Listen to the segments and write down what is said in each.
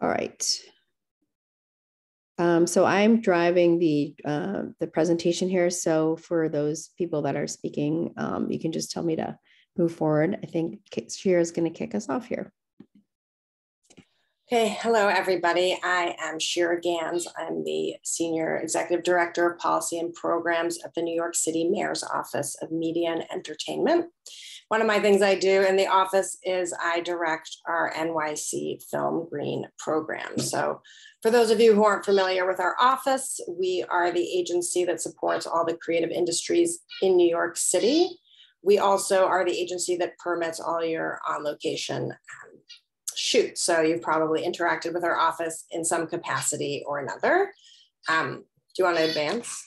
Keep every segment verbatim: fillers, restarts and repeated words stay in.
All right. Um, so I'm driving the uh, the presentation here. So for those people that are speaking, um, you can just tell me to move forward. I think Shira is going to kick us off here. Okay, hello everybody. I am Shira Gans. I'm the Senior Executive Director of Policy and Programs at the New York City Mayor's Office of Media and Entertainment. One of my things I do in the office is I direct our N Y C Film Green program. So for those of you who aren't familiar with our office, we are the agency that supports all the creative industries in New York City. We also are the agency that permits all your on-location um, shoots. So you've probably interacted with our office in some capacity or another. Um, do you want to advance?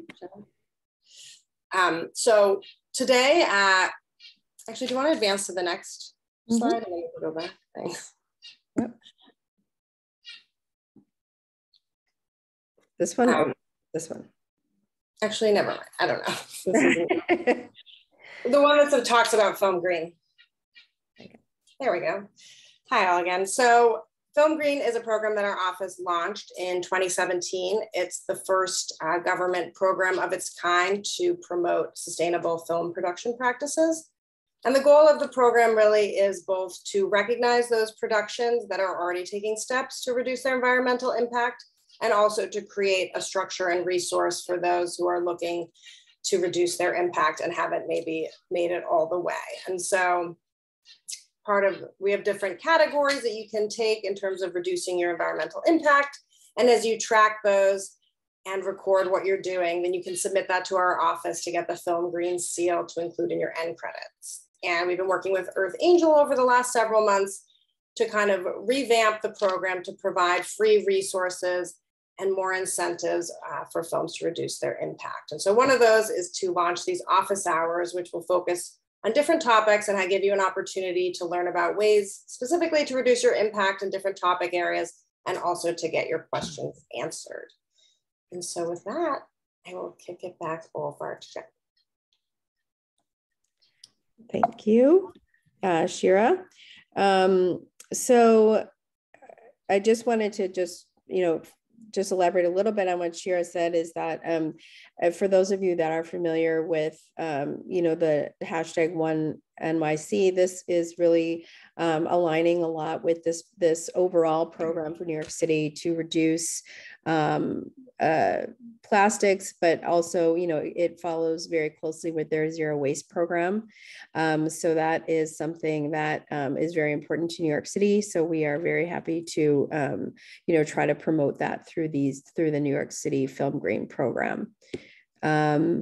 Um, so today, uh, actually, do you want to advance to the next mm-hmm. slide? And then we can go back. Thanks. Yep. This one um, or this one? Actually, never mind. I don't know. This isn't the one that talks about film green. Okay. There we go. Hi all again. So Film Green is a program that our office launched in twenty seventeen. It's the first uh, government program of its kind to promote sustainable film production practices. And the goal of the program really is both to recognize those productions that are already taking steps to reduce their environmental impact, and also to create a structure and resource for those who are looking to reduce their impact and haven't maybe made it all the way. And so part of, we have different categories that you can take in terms of reducing your environmental impact. And as you track those and record what you're doing, then you can submit that to our office to get the Film Green seal to include in your end credits. And we've been working with Earth Angel over the last several months to kind of revamp the program to provide free resources and more incentives uh, for films to reduce their impact. And so one of those is to launch these office hours, which will focus on different topics, and I give you an opportunity to learn about ways specifically to reduce your impact in different topic areas and also to get your questions answered. And so with that, I will kick it back over to Jen. Thank you, uh, Shira. Um, so I just wanted to just, you know, just elaborate a little bit on what Shira said is that um, for those of you that are familiar with, um, you know, the hashtag one N Y C, this is really um, aligning a lot with this, this overall program for New York City to reduce um, uh, plastics, but also, you know, it follows very closely with their zero waste program. Um, so that is something that um, is very important to New York City. So we are very happy to, um, you know, try to promote that through these, through the New York City Film Green program. Um,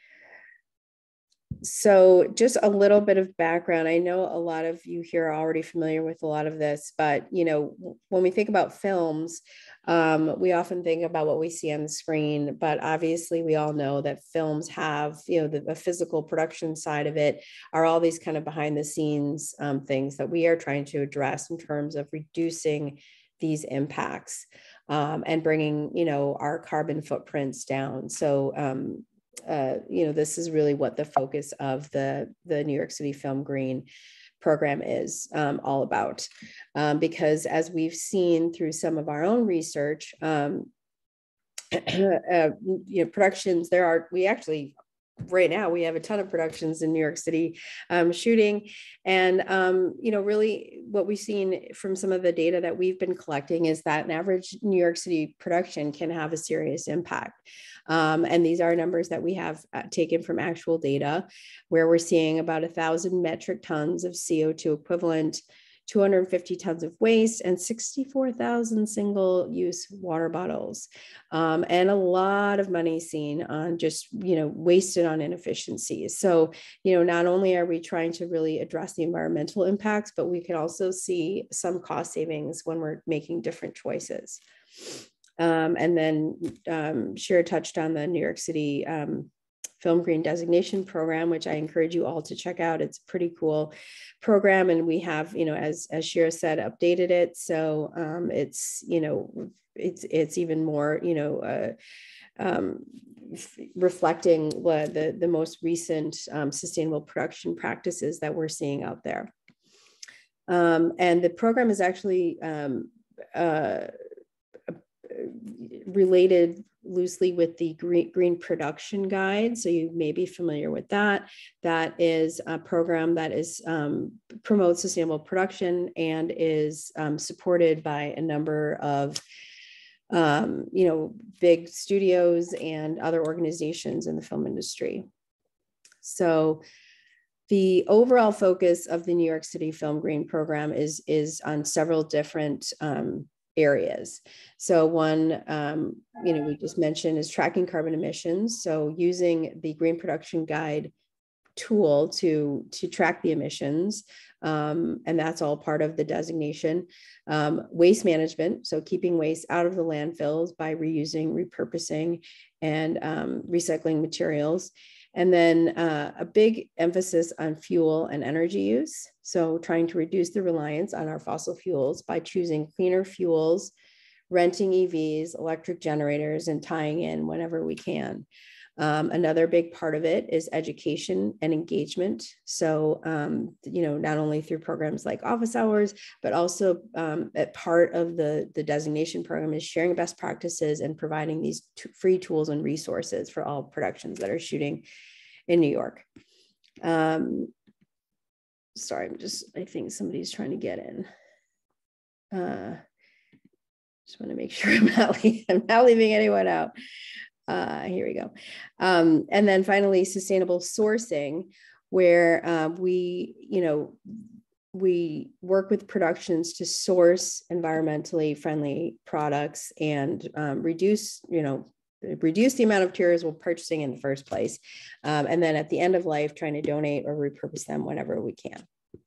So just a little bit of background. I know a lot of you here are already familiar with a lot of this, but, you know, when we think about films, um, we often think about what we see on the screen, but obviously we all know that films have, you know, the, the physical production side of it are all these kind of behind the scenes um, things that we are trying to address in terms of reducing these impacts um, and bringing, you know, our carbon footprints down. So, um, Uh, you know, this is really what the focus of the, the New York City Film Green program is um, all about. Um, because as we've seen through some of our own research, um, uh, you know, productions, there are, we actually, right now, we have a ton of productions in New York City um, shooting. And, um, you know, really what we've seen from some of the data that we've been collecting is that an average New York City production can have a serious impact. Um, and these are numbers that we have uh, taken from actual data, where we're seeing about a thousand metric tons of C O two equivalent, two hundred fifty tons of waste, and sixty-four thousand single-use water bottles, um, and a lot of money seen on just, you know, wasted on inefficiencies. So, you know, not only are we trying to really address the environmental impacts, but we can also see some cost savings when we're making different choices. Um, and then um, Shira touched on the New York City um, Film Green Designation Program, which I encourage you all to check out. It's a pretty cool program. And we have, you know, as, as Shira said, updated it. So um, it's, you know, it's, it's even more, you know, uh, um, reflecting what the, the most recent um, sustainable production practices that we're seeing out there. Um, and the program is actually um, uh, related loosely with the green, green production guide. So you may be familiar with that. That is a program that is um, promotes sustainable production and is um, supported by a number of um, you know, big studios and other organizations in the film industry. So the overall focus of the New York City Film Green program is, is on several different um, areas. So one, um, you know, we just mentioned is tracking carbon emissions. So using the Green Production Guide tool to, to track the emissions. Um, and that's all part of the designation. Um, waste management, so keeping waste out of the landfills by reusing, repurposing, and um, recycling materials. And then uh, a big emphasis on fuel and energy use. So trying to reduce the reliance on our fossil fuels by choosing cleaner fuels, renting E Vs, electric generators, and tying in whenever we can. Um, another big part of it is education and engagement. So, um, you know, not only through programs like office hours, but also um, at part of the, the designation program is sharing best practices and providing these free tools and resources for all productions that are shooting in New York. Um, sorry, I'm just, I think somebody's trying to get in. Uh, just want to make sure I'm not, I'm not leaving anyone out. Uh, here we go. Um, and then finally, sustainable sourcing, where uh, we, you know, we work with productions to source environmentally friendly products and um, reduce, you know, reduce the amount of materials we're purchasing in the first place. Um, and then at the end of life, trying to donate or repurpose them whenever we can.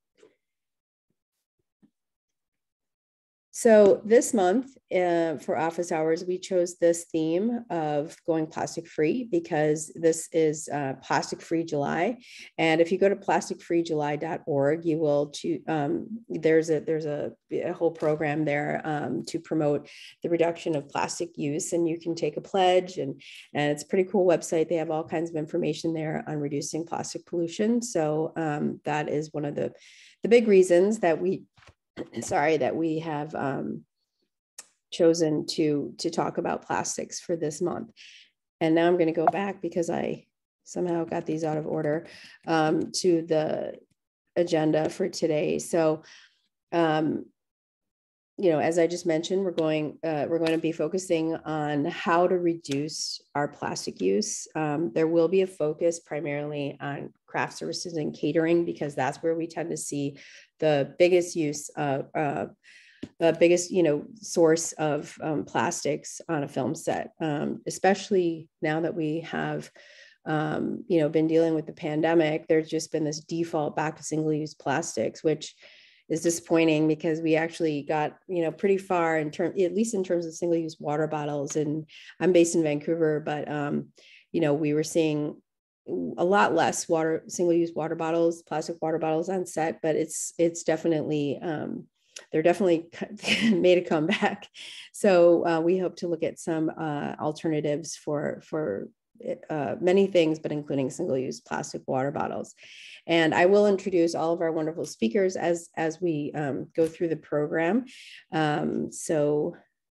So this month uh, for office hours, we chose this theme of going plastic free because this is uh, Plastic Free July. And if you go to plastic free july dot org, you will choose, um, there's a there's a, a whole program there um, to promote the reduction of plastic use. And you can take a pledge, and, and it's a pretty cool website. They have all kinds of information there on reducing plastic pollution. So um, that is one of the, the big reasons that we sorry, that we have um, chosen to, to talk about plastics for this month. And now I'm going to go back because I somehow got these out of order um, to the agenda for today. So, um, you know, as I just mentioned, we're going, uh, we're going to be focusing on how to reduce our plastic use. Um, there will be a focus primarily on craft services and catering because that's where we tend to see the biggest use of, uh, the biggest, you know, source of um, plastics on a film set, um, especially now that we have, um, you know, been dealing with the pandemic. There's just been this default back to single-use plastics, which is disappointing because we actually got, you know, pretty far in terms, at least in terms of single-use water bottles. And I'm based in Vancouver, but, um, you know, we were seeing a lot less water, single-use water bottles, plastic water bottles on set, but it's, it's definitely, um, they're definitely made a comeback. So uh, we hope to look at some uh, alternatives for, for uh, many things, but including single-use plastic water bottles. And I will introduce all of our wonderful speakers as, as we um, go through the program. Um, so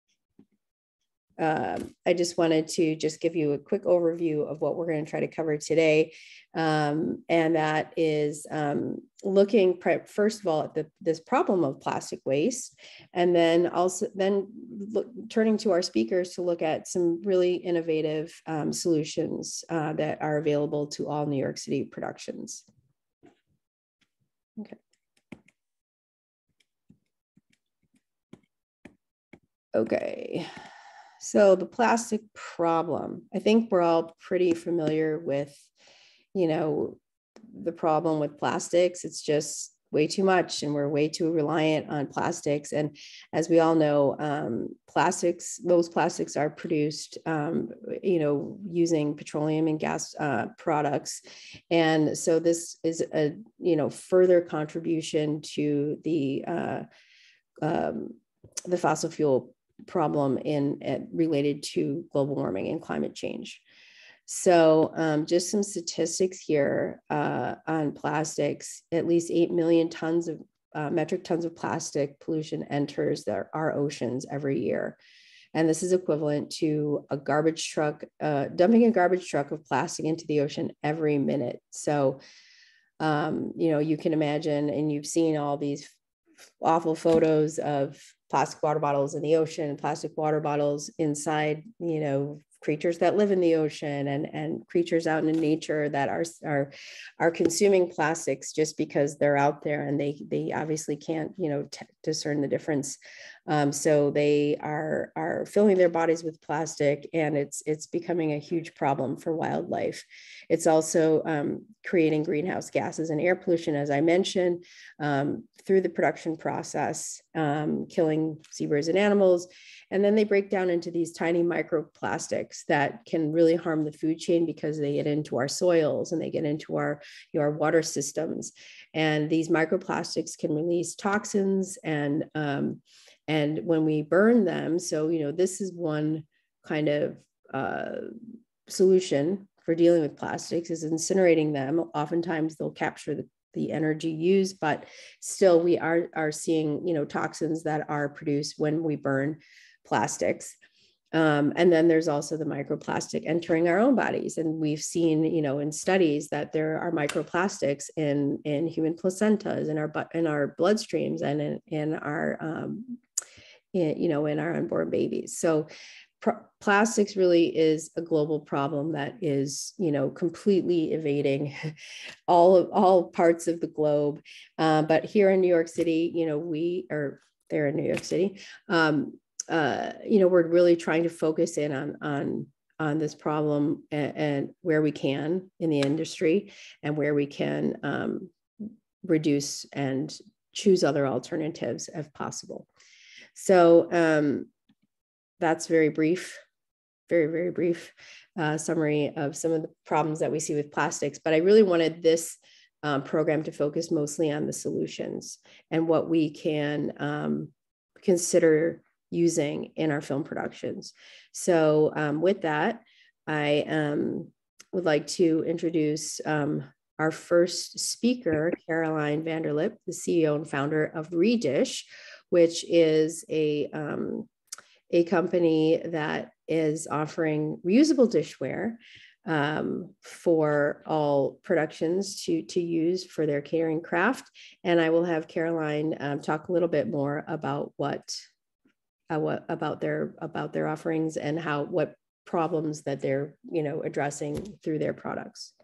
Uh, I just wanted to just give you a quick overview of what we're going to try to cover today. Um, and that is um, looking first of all at the, this problem of plastic waste, and then also then look, turning to our speakers to look at some really innovative um, solutions uh, that are available to all New York City productions. Okay. Okay. So the plastic problem, I think we're all pretty familiar with, you know, the problem with plastics. It's just way too much and we're way too reliant on plastics. And as we all know, um, plastics, those plastics are produced, um, you know, using petroleum and gas uh, products. And so this is a, you know, further contribution to the, uh, um, the fossil fuel problem in uh, related to global warming and climate change. So um, just some statistics here uh, on plastics. At least eight million tons of, uh, metric tons of plastic pollution enters their, our oceans every year. And this is equivalent to a garbage truck, uh, dumping a garbage truck of plastic into the ocean every minute. So, um, you know, you can imagine, and you've seen all these awful photos of plastic water bottles in the ocean, plastic water bottles inside, you know, creatures that live in the ocean, and, and creatures out in nature that are, are, are consuming plastics just because they're out there, and they, they obviously can't, you know, t- discern the difference. Um, so they are, are filling their bodies with plastic, and it's, it's becoming a huge problem for wildlife. It's also um, creating greenhouse gases and air pollution, as I mentioned, um, through the production process, um, killing seabirds and animals. And then they break down into these tiny microplastics that can really harm the food chain because they get into our soils and they get into our, our water systems. And these microplastics can release toxins, and, um, and when we burn them, so, you know, this is one kind of uh, solution for dealing with plastics, is incinerating them. Oftentimes they'll capture the the energy used, but still we are, are seeing, you know, toxins that are produced when we burn plastics. Um, and then there's also the microplastic entering our own bodies. And we've seen, you know, in studies that there are microplastics in, in human placentas, in our, in our bloodstreams, and in, in our, um, in, you know, in our unborn babies. So plastics really is a global problem that is, you know, completely evading all of all parts of the globe. Uh, but here in New York City, you know, we are there in New York City. Um, uh, you know, we're really trying to focus in on on on this problem, and, and where we can in the industry, and where we can um, reduce and choose other alternatives if possible. So. Um, That's very brief, very, very brief uh, summary of some of the problems that we see with plastics. But I really wanted this um, program to focus mostly on the solutions and what we can um, consider using in our film productions. So um, with that, I um, would like to introduce um, our first speaker, Caroline Vanderlip, the C E O and founder of Redish, which is a um, a company that is offering reusable dishware um, for all productions to, to use for their catering craft. And I will have Caroline um, talk a little bit more about what, uh, what about their about their offerings, and how what problems that they're, you know, addressing through their products.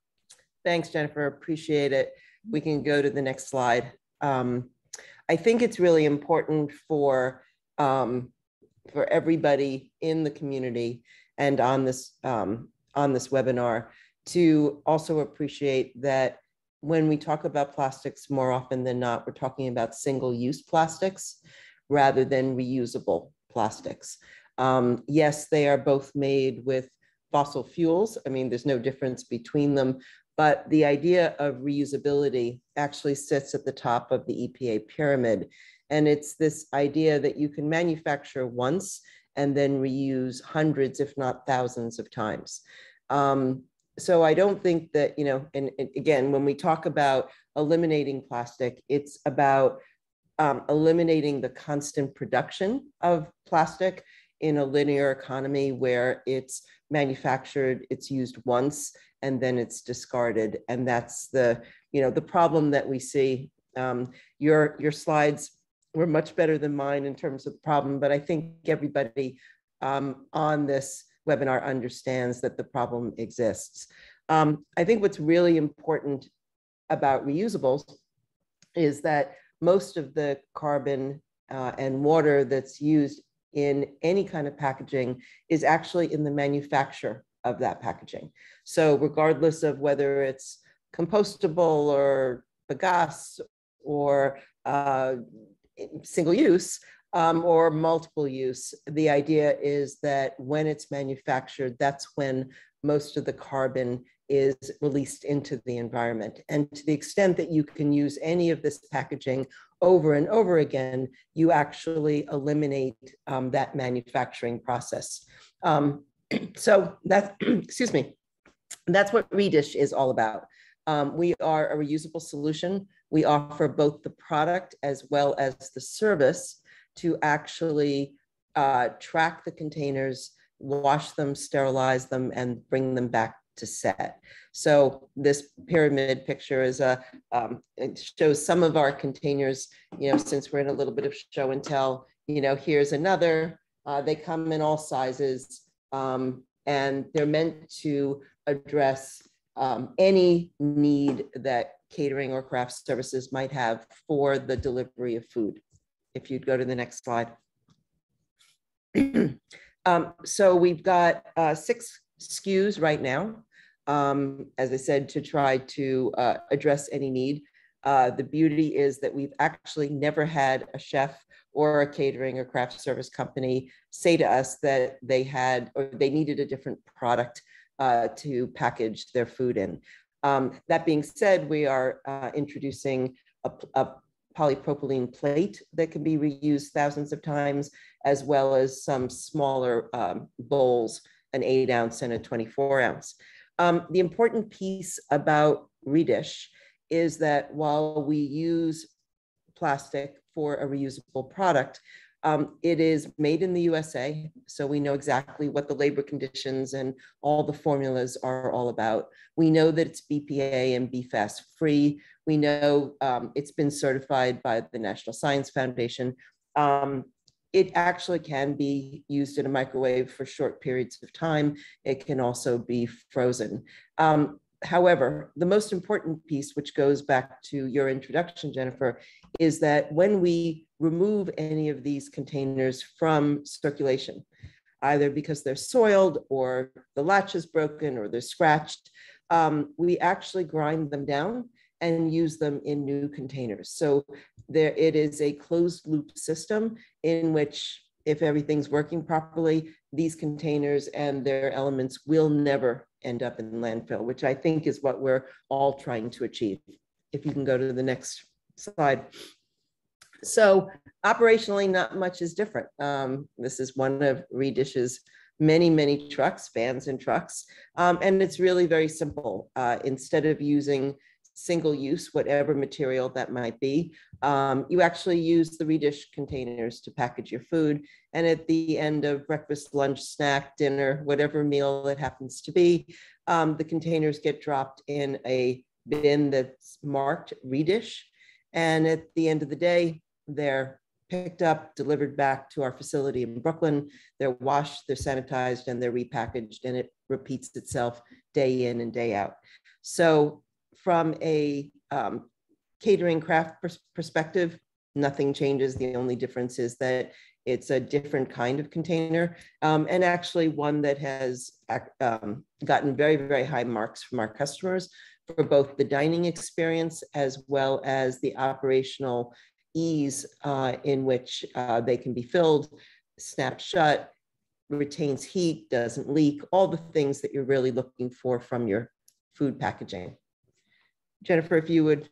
Thanks, Jennifer. Appreciate it. We can go to the next slide. Um, I think it's really important for um, for everybody in the community and on this um, on this webinar to also appreciate that when we talk about plastics, more often than not, we're talking about single-use plastics rather than reusable plastics. Um, yes, they are both made with fossil fuels. I mean, there's no difference between them, but the idea of reusability actually sits at the top of the E P A pyramid. And it's this idea that you can manufacture once and then reuse hundreds, if not thousands of times. Um, so I don't think that, you know, and, and again, when we talk about eliminating plastic, it's about um, eliminating the constant production of plastic in a linear economy where it's manufactured, it's used once, and then it's discarded. And that's the, you know, the problem that we see. Um, your, your slides were much better than mine in terms of the problem, but I think everybody um, on this webinar understands that the problem exists. Um, I think what's really important about reusables is that most of the carbon uh, and water that's used in any kind of packaging is actually in the manufacture of that packaging. So regardless of whether it's compostable or bagasse or uh, single use um, or multiple use, the idea is that when it's manufactured, that's when most of the carbon is released into the environment. And to the extent that you can use any of this packaging over and over again, you actually eliminate um, that manufacturing process. Um, so that's, excuse me, that's what Redish is all about. Um, we are a reusable solution We offer both the product as well as the service to actually uh, track the containers, wash them, sterilize them, and bring them back to set. So this pyramid picture is a, um, it shows some of our containers, you know, since we're in a little bit of show and tell, you know, here's another, uh, they come in all sizes, um, and they're meant to address um, any need that catering or craft services might have for the delivery of food. If you'd go to the next slide. um, so we've got uh, six S K Us right now, um, as I said, to try to uh, address any need. Uh, the beauty is that we've actually never had a chef or a catering or craft service company say to us that they had or they needed a different product uh, to package their food in. Um, that being said, we are uh, introducing a, a polypropylene plate that can be reused thousands of times, as well as some smaller um, bowls, an eight ounce and a twenty-four ounce. Um, the important piece about Redish is that while we use plastic for a reusable product, um, it is made in the U S A, so we know exactly what the labor conditions and all the formulas are all about. We know that it's B P A and B FAS free. We know um, it's been certified by the National Science Foundation. Um, it actually can be used in a microwave for short periods of time. It can also be frozen. Um, However, the most important piece, which goes back to your introduction, Jennifer, is that when we remove any of these containers from circulation, either because they're soiled or the latch is broken or they're scratched, um, we actually grind them down and use them in new containers. So there, it is a closed loop system in which, if everything's working properly, these containers and their elements will never end up in landfill, which I think is what we're all trying to achieve. If you can go to the next slide. So operationally, not much is different. Um, this is one of Redish's many, many trucks, vans and trucks. Um, and it's really very simple. Uh, instead of using single use, whatever material that might be, um, you actually use the Redish containers to package your food. And at the end of breakfast, lunch, snack, dinner, whatever meal it happens to be, um, the containers get dropped in a bin that's marked Redish. And at the end of the day, they're picked up, delivered back to our facility in Brooklyn. They're washed, they're sanitized, and they're repackaged, and it repeats itself day in and day out. So from a um, catering craft pers perspective, nothing changes. The only difference is that it's a different kind of container, um, and actually one that has um, gotten very, very high marks from our customers for both the dining experience as well as the operational ease uh, in which uh, they can be filled, snapped shut, retains heat, doesn't leak, all the things that you're really looking for from your food packaging. Jennifer, if you would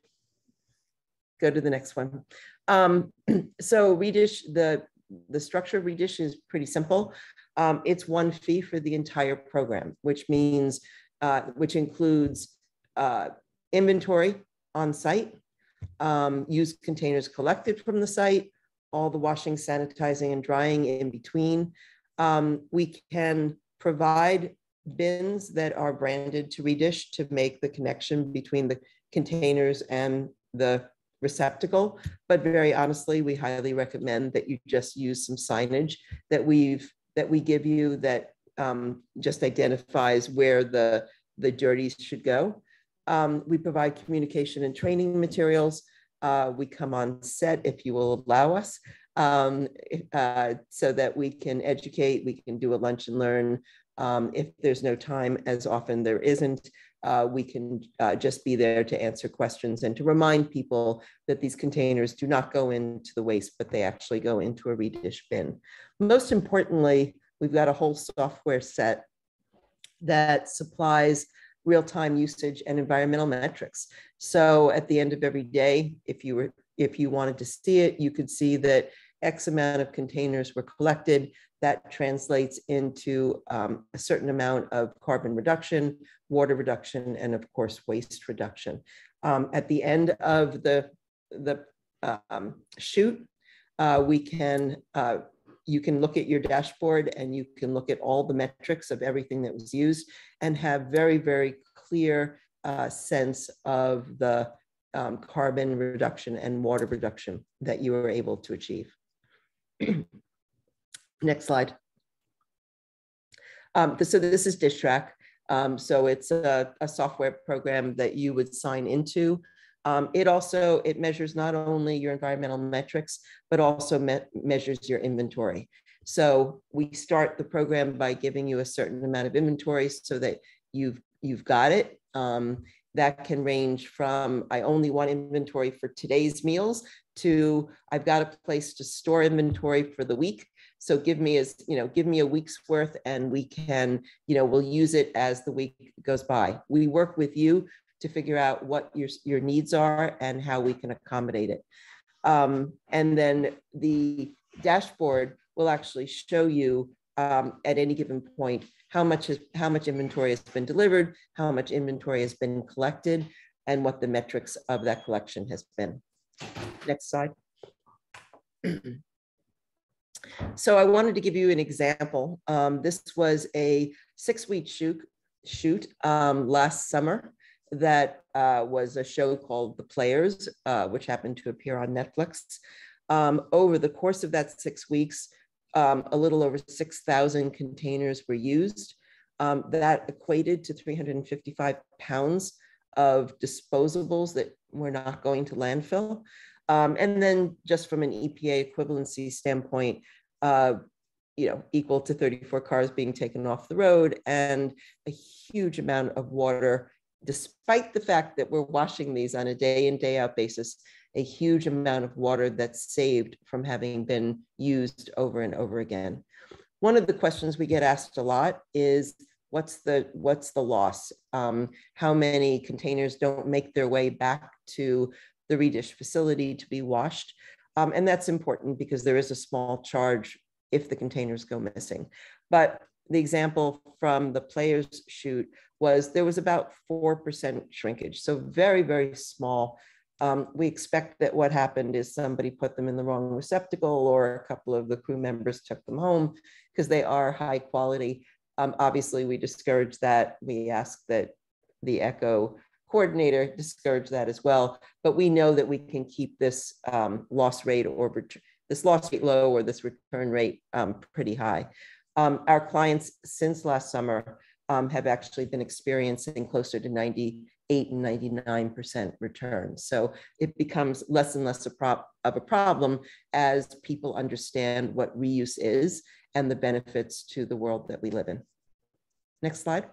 go to the next one. Um, so Redish, the, the structure of Redish is pretty simple. Um, it's one fee for the entire program, which means, uh, which includes uh, inventory on site, um, used containers collected from the site, all the washing, sanitizing, and drying in between. Um, we can provide bins that are branded to Redish to make the connection between the containers and the receptacle, but very honestly, we highly recommend that you just use some signage that we've that we give you that um, just identifies where the the dirties should go. Um, we provide communication and training materials. Uh, we come on set, if you will allow us, um, uh, so that we can educate. We can do a lunch and learn. Um, if there's no time, as often there isn't, uh, we can uh, just be there to answer questions and to remind people that these containers do not go into the waste, but they actually go into a Redish bin. Most importantly, we've got a whole software set that supplies real-time usage and environmental metrics. So at the end of every day, if you were, if you wanted to see it, you could see that X amount of containers were collected. That translates into um, a certain amount of carbon reduction, water reduction, and of course, waste reduction. Um, at the end of the, the um, shoot, uh, we can, uh, you can look at your dashboard and you can look at all the metrics of everything that was used and have very, very clear uh, sense of the um, carbon reduction and water reduction that you were able to achieve. Next slide. Um, so this is DishTrack. Um, so it's a, a software program that you would sign into. Um, it also, it measures not only your environmental metrics, but also me measures your inventory. So we start the program by giving you a certain amount of inventory so that you've, you've got it. Um, that can range from, I only want inventory for today's meals to I've got a place to store inventory for the week. So give me as, you know, give me a week's worth and we can, you know, we'll use it as the week goes by. We work with you to figure out what your, your needs are and how we can accommodate it. Um, and then the dashboard will actually show you um, at any given point how much is, how much inventory has been delivered, how much inventory has been collected, and what the metrics of that collection has been. Next slide. So I wanted to give you an example. Um, this was a six-week shoot, shoot um, last summer that uh, was a show called The Players, uh, which happened to appear on Netflix. Um, over the course of that six weeks, um, a little over six thousand containers were used. Um, that equated to three hundred fifty-five pounds of disposables that were not going to landfill. Um, and then just from an E P A equivalency standpoint, uh, you know, equal to thirty-four cars being taken off the road and a huge amount of water, despite the fact that we're washing these on a day in, day out basis, a huge amount of water that's saved from having been used over and over again. One of the questions we get asked a lot is, what's the, what's the loss? Um, how many containers don't make their way back to the Redish facility to be washed? Um, and that's important because there is a small charge if the containers go missing. But the example from the Players shoot was there was about four percent shrinkage. So very, very small. Um, we expect that what happened is somebody put them in the wrong receptacle or a couple of the crew members took them home because they are high quality. Um, obviously, we discourage that. We ask that the Eco coordinator discourage that as well. But we know that we can keep this um, loss rate or this loss rate low or this return rate um, pretty high. Um, our clients since last summer um, have actually been experiencing closer to ninety-eight and ninety-nine percent return. So it becomes less and less a prop of a problem as people understand what reuse is and the benefits to the world that we live in. Next slide.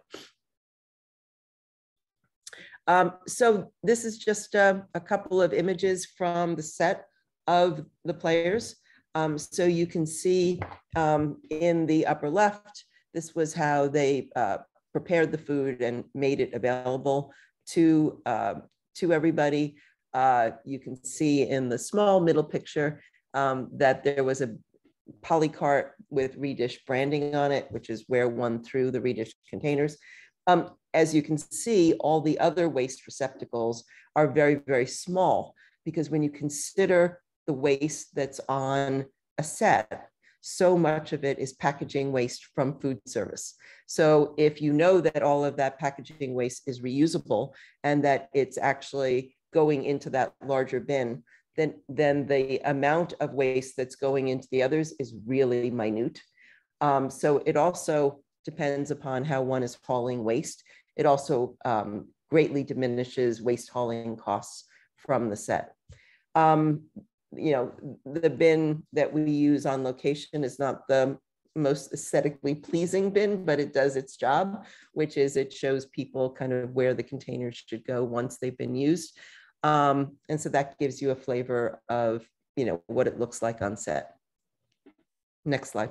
Um, so this is just a, a couple of images from the set of The Players. Um, so you can see um, in the upper left, this was how they uh, prepared the food and made it available to, uh, to everybody. Uh, you can see in the small middle picture um, that there was a polycart with Redish branding on it, which is where one threw the Redish containers. Um, as you can see, all the other waste receptacles are very, very small because when you consider the waste that's on a set, so much of it is packaging waste from food service. So if you know that all of that packaging waste is reusable and that it's actually going into that larger bin, then, then the amount of waste that's going into the others is really minute. Um, so it also depends upon how one is hauling waste. It also um, greatly diminishes waste hauling costs from the set. Um, you know, the bin that we use on location is not the most aesthetically pleasing bin, but it does its job, which is it shows people kind of where the containers should go once they've been used. Um, and so that gives you a flavor of, you know, what it looks like on set. Next slide.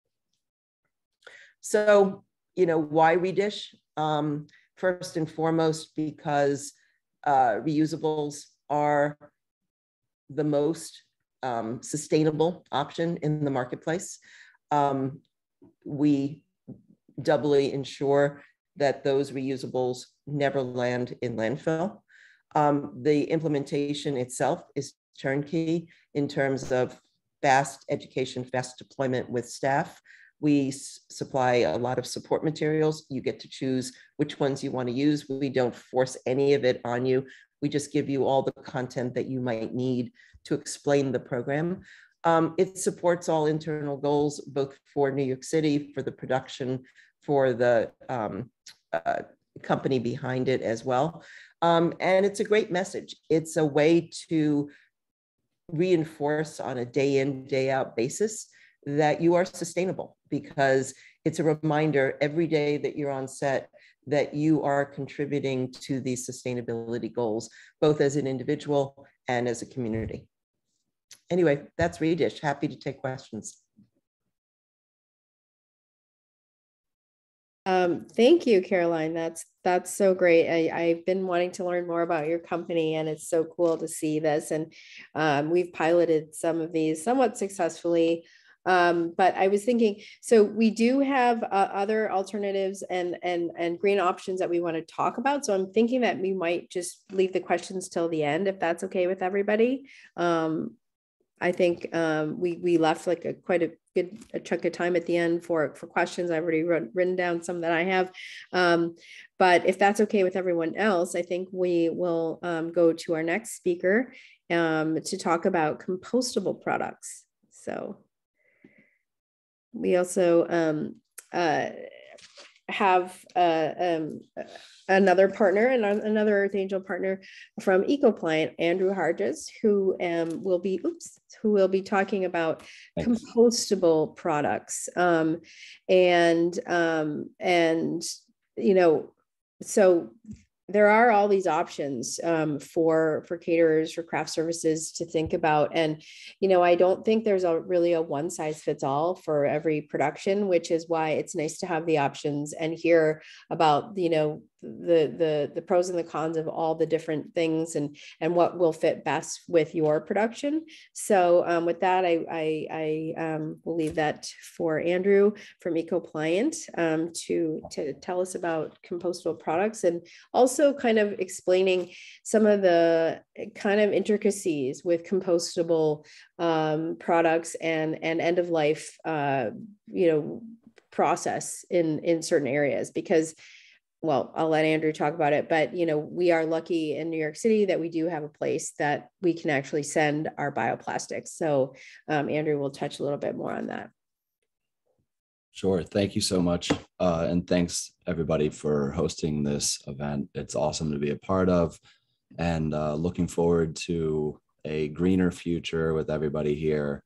So, you know, why Redish? Um, first and foremost, because uh, reusables are the most um, sustainable option in the marketplace. Um, we doubly ensure that those reusables never land in landfill. Um, the implementation itself is turnkey in terms of fast education, fast deployment with staff. We supply a lot of support materials. You get to choose which ones you want to use. We don't force any of it on you. We just give you all the content that you might need to explain the program. Um, it supports all internal goals, both for New York City, for the production, for the um, uh, company behind it as well. Um, and it's a great message. It's a way to reinforce on a day in, day out basis that you are sustainable, because it's a reminder every day that you're on set that you are contributing to these sustainability goals, both as an individual and as a community. Anyway, that's Redish. Happy to take questions. Um, thank you, Caroline. That's that's so great. I, I've been wanting to learn more about your company, and it's so cool to see this. And um, we've piloted some of these somewhat successfully. Um, but I was thinking, so we do have uh, other alternatives and and and green options that we want to talk about. So I'm thinking that we might just leave the questions till the end, if that's okay with everybody. Um, I think um, we we left like a quite a good a chunk of time at the end for for questions. I've already wrote, written down some that I have, um, but if that's okay with everyone else, I think we will um, go to our next speaker um, to talk about compostable products. So we also um, uh, have uh, um, another partner and another Earth Angel partner from Eco-pliant, Andrew Hargest, who um, will be, oops, who will be talking about Thanks. compostable products. Um, and, um, and, you know, so there are all these options um, for, for caterers, for craft services to think about. And, you know, I don't think there's a really a one size fits all for every production, which is why it's nice to have the options and hear about, you know, the, the, the pros and the cons of all the different things and, and what will fit best with your production. So um, with that, I, I, I um, will leave that for Andrew from Eco-pliant um, to, to tell us about compostable products, and also kind of explaining some of the kind of intricacies with compostable um, products and, and end of life, uh, you know, process in, in certain areas, because well, I'll let Andrew talk about it, but, you know, we are lucky in New York City that we do have a place that we can actually send our bioplastics. So um, Andrew will touch a little bit more on that. Sure. Thank you so much. Uh, and thanks everybody for hosting this event. It's awesome to be a part of, and uh, looking forward to a greener future with everybody here.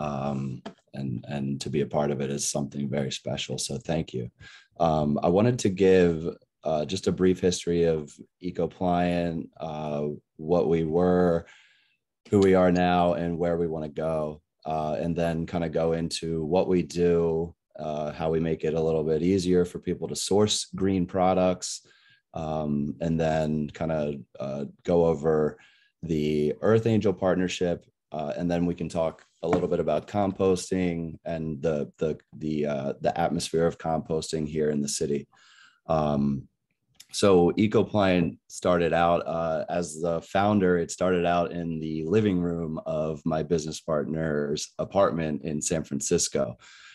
Um, and, and to be a part of it is something very special. So thank you. Um, I wanted to give Uh, just a brief history of Eco-pliant, uh, what we were, who we are now, and where we want to go, uh, and then kind of go into what we do, uh, how we make it a little bit easier for people to source green products, um, and then kind of uh, go over the Earth Angel partnership, uh, and then we can talk a little bit about composting and the the the uh, the atmosphere of composting here in the city. Um, So Eco-pliant started out uh, as the founder. It started out in the living room of my business partner's apartment in San Francisco.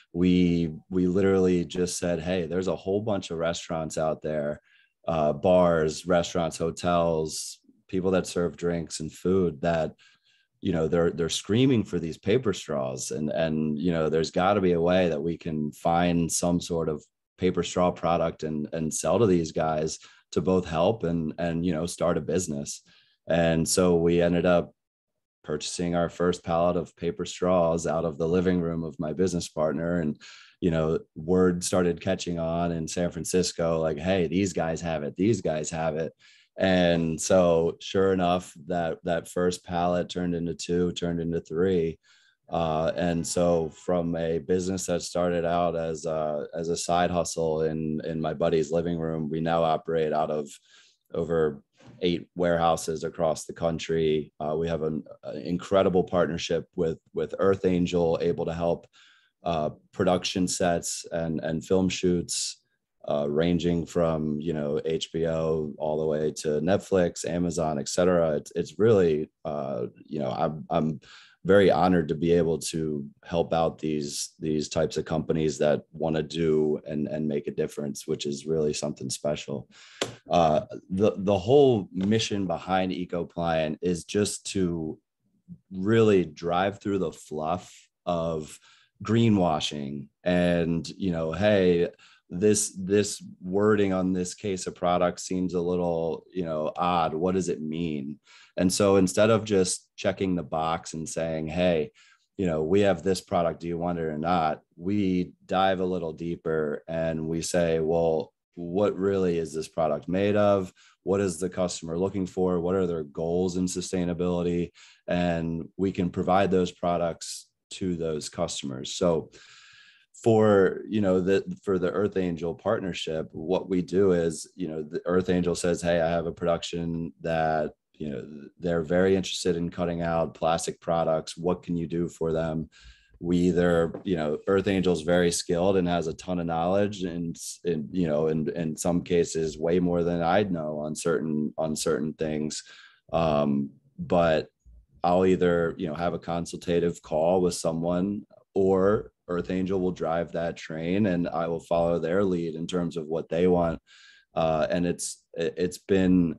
We we literally just said, hey, there's a whole bunch of restaurants out there, uh, bars, restaurants, hotels, people that serve drinks and food that, you know, they're they're screaming for these paper straws, and and you know, there's got to be a way that we can find some sort of paper straw product and and sell to these guys to both help and and you know, start a business. And so we ended up purchasing our first pallet of paper straws out of the living room of my business partner, and you know, word started catching on in San Francisco, like, hey, these guys have it, these guys have it. And so sure enough, that that first pallet turned into two, turned into three. Uh, and so from a business that started out as a, as a side hustle in, in my buddy's living room, we now operate out of over eight warehouses across the country. Uh, we have an, an incredible partnership with, with Earth Angel, able to help uh, production sets and, and film shoots uh, ranging from, you know, H B O all the way to Netflix, Amazon, et cetera. It's, it's really, uh, you know, I'm, I'm very honored to be able to help out these, these types of companies that want to do and, and make a difference, which is really something special. Uh, the, the whole mission behind Eco-pliant is just to really drive through the fluff of greenwashing and, you know, hey, this this wording on this case of product seems a little, you know, odd. What does it mean? And so instead of just checking the box and saying, hey, you know, we have this product, do you want it or not? We dive a little deeper and we say, well, what really is this product made of? What is the customer looking for? What are their goals in sustainability? And we can provide those products to those customers. So for, you know, the, for the Earth Angel partnership, what we do is, you know, the Earth Angel says, hey, I have a production that, you know, they're very interested in cutting out plastic products. What can you do for them? We either, you know, Earth Angel's very skilled and has a ton of knowledge, and, and you know, in, in some cases way more than I'd know on certain, on certain things. Um, but I'll either, you know, have a consultative call with someone, or Earth Angel will drive that train and I will follow their lead in terms of what they want. Uh, and it's, it's been,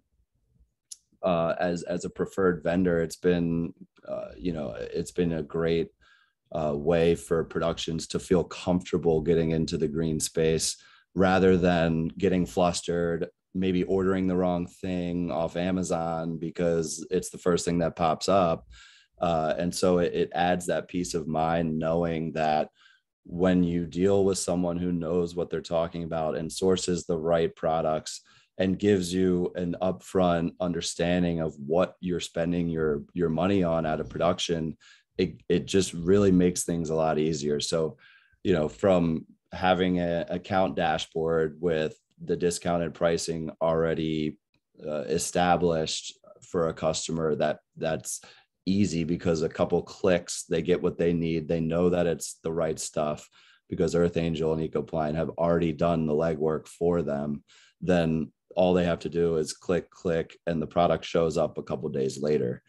uh, as, as a preferred vendor, it's been, uh, you know, it's been a great uh, way for productions to feel comfortable getting into the green space rather than getting flustered, maybe ordering the wrong thing off Amazon because it's the first thing that pops up. Uh, and so it, it adds that peace of mind knowing that when you deal with someone who knows what they're talking about and sources the right products and gives you an upfront understanding of what you're spending your, your money on out of production, it, it just really makes things a lot easier. So, you know, from having an account dashboard with the discounted pricing already uh, established for a customer, that that's easy because a couple clicks, they get what they need. They know that it's the right stuff because Earth Angel and Eco-pliant have already done the legwork for them. Then all they have to do is click, click, and the product shows up a couple days later.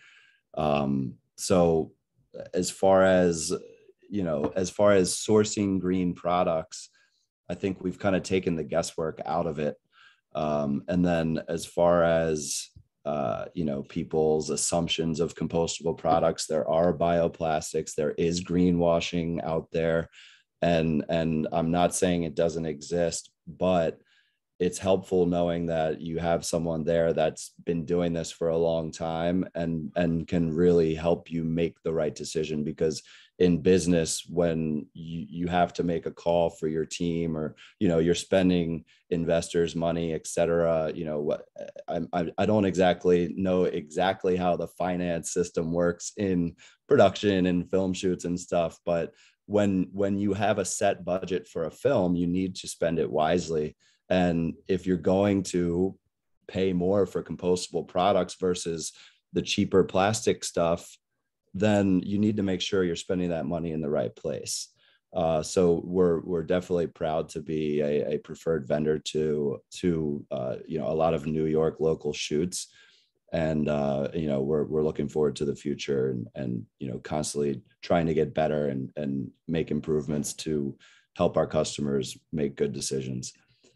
Um, so as far as, you know, as far as sourcing green products, I think we've kind of taken the guesswork out of it. Um, and then as far as, uh, you know, people's assumptions of compostable products, there are bioplastics, there is greenwashing out there. And, and I'm not saying it doesn't exist, but it's helpful knowing that you have someone there that's been doing this for a long time and, and can really help you make the right decision. Because in business, when you, you have to make a call for your team, or, you know, you're spending investors' money, et cetera, you know, what I, I don't exactly know exactly how the finance system works in production and film shoots and stuff. But when, when you have a set budget for a film, you need to spend it wisely. And if you're going to pay more for compostable products versus the cheaper plastic stuff, then you need to make sure you're spending that money in the right place. Uh, so we're we're definitely proud to be a, a preferred vendor to to uh, you know, a lot of New York local shoots, and uh, you know, we're we're looking forward to the future and and you know, constantly trying to get better and and make improvements to help our customers make good decisions.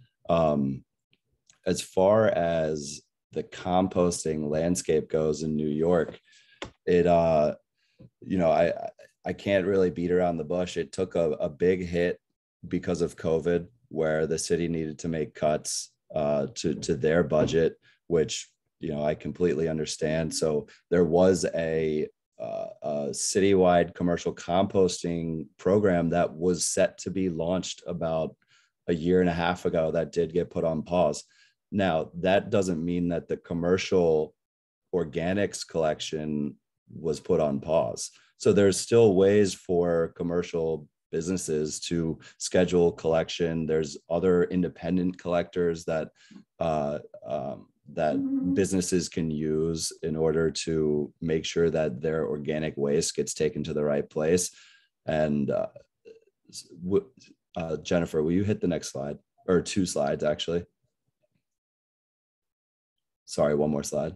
Um, as far as the composting landscape goes in New York, it, uh, you know, I, I can't really beat around the bush. It took a, a big hit because of COVID, where the city needed to make cuts uh, to, to their budget, which, you know, I completely understand. So there was a, uh, a citywide commercial composting program that was set to be launched about a year and a half ago that did get put on pause. Now, that doesn't mean that the commercial organics collection was put on pause. So there's still ways for commercial businesses to schedule collection. There's other independent collectors that uh, um, that businesses can use in order to make sure that their organic waste gets taken to the right place. And uh, w- Uh, Jennifer, will you hit the next slide? or two slides actually. Sorry, one more slide.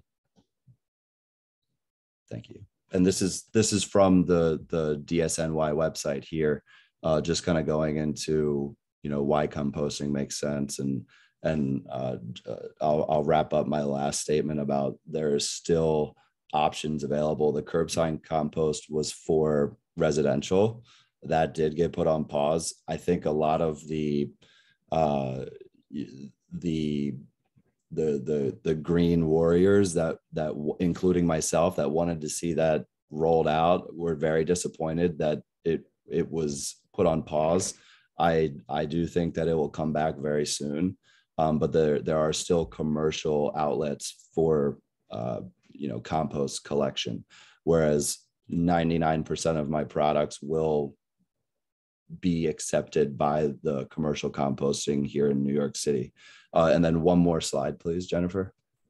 Thank you. And this is this is from the the D S N Y website here, uh, just kind of going into, you know, why composting makes sense. And and uh, I'll, I'll wrap up my last statement about there's still options available. The curbside compost was for residential. That did get put on pause. I think a lot of the uh, the the the the green warriors that that including myself that wanted to see that rolled out were very disappointed that it it was put on pause. I I do think that it will come back very soon, um, but there there are still commercial outlets for uh, you know, compost collection, whereas ninety-nine percent of my products will be accepted by the commercial composting here in New York City. Uh, and then one more slide, please, Jennifer.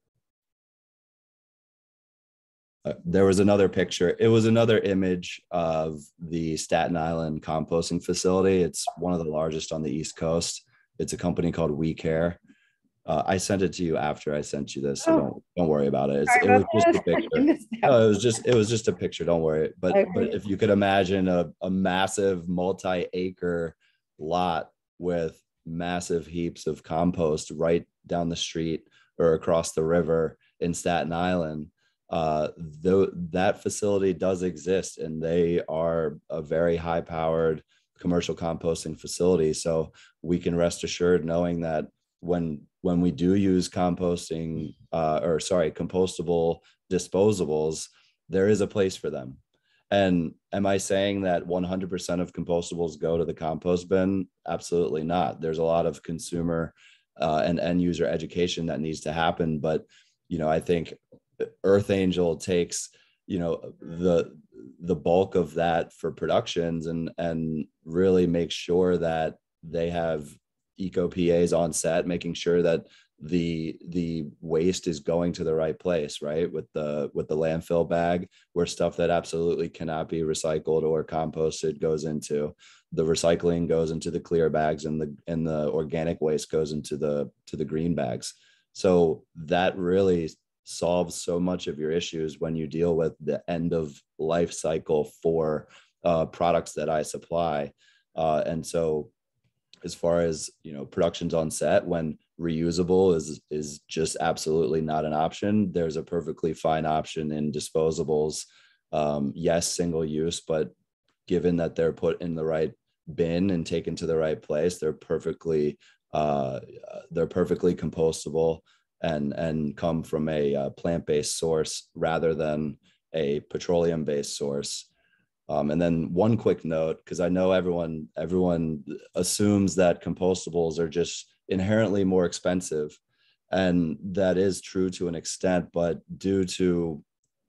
Uh, there was another picture. It was another image of the Staten Island composting facility. It's one of the largest on the East Coast. It's a company called We Care. Uh, I sent it to you after I sent you this, so Oh, don't don't worry about it. It's, it was just a picture. No, it was just it was just a picture. Don't worry. But okay. but if you could imagine a, a massive multi-acre lot with massive heaps of compost right down the street or across the river in Staten Island, uh, though that facility does exist, and they are a very high-powered commercial composting facility. So we can rest assured knowing that when when we do use composting uh, or sorry, compostable disposables, there is a place for them. And am I saying that one hundred percent of compostables go to the compost bin? Absolutely not. There's a lot of consumer uh, and end user education that needs to happen. But, you know, I think Earth Angel takes, you know, the the bulk of that for productions and and really makes sure that they have eco-P As on set, making sure that the the waste is going to the right place, right? With the with the landfill bag, where stuff that absolutely cannot be recycled or composted goes into. The recycling goes into the clear bags, and the and the organic waste goes into the to the green bags. So that really solves so much of your issues when you deal with the end of life cycle for uh, products that I supply. Uh, and so as far as, you know, productions on set, when reusable is is just absolutely not an option, there's a perfectly fine option in disposables. Um, yes, single use, but given that they're put in the right bin and taken to the right place, they're perfectly uh, they're perfectly compostable and and come from a uh, plant-based source rather than a petroleum-based source. Um, and then one quick note, because I know everyone everyone assumes that compostables are just inherently more expensive, and that is true to an extent, but due to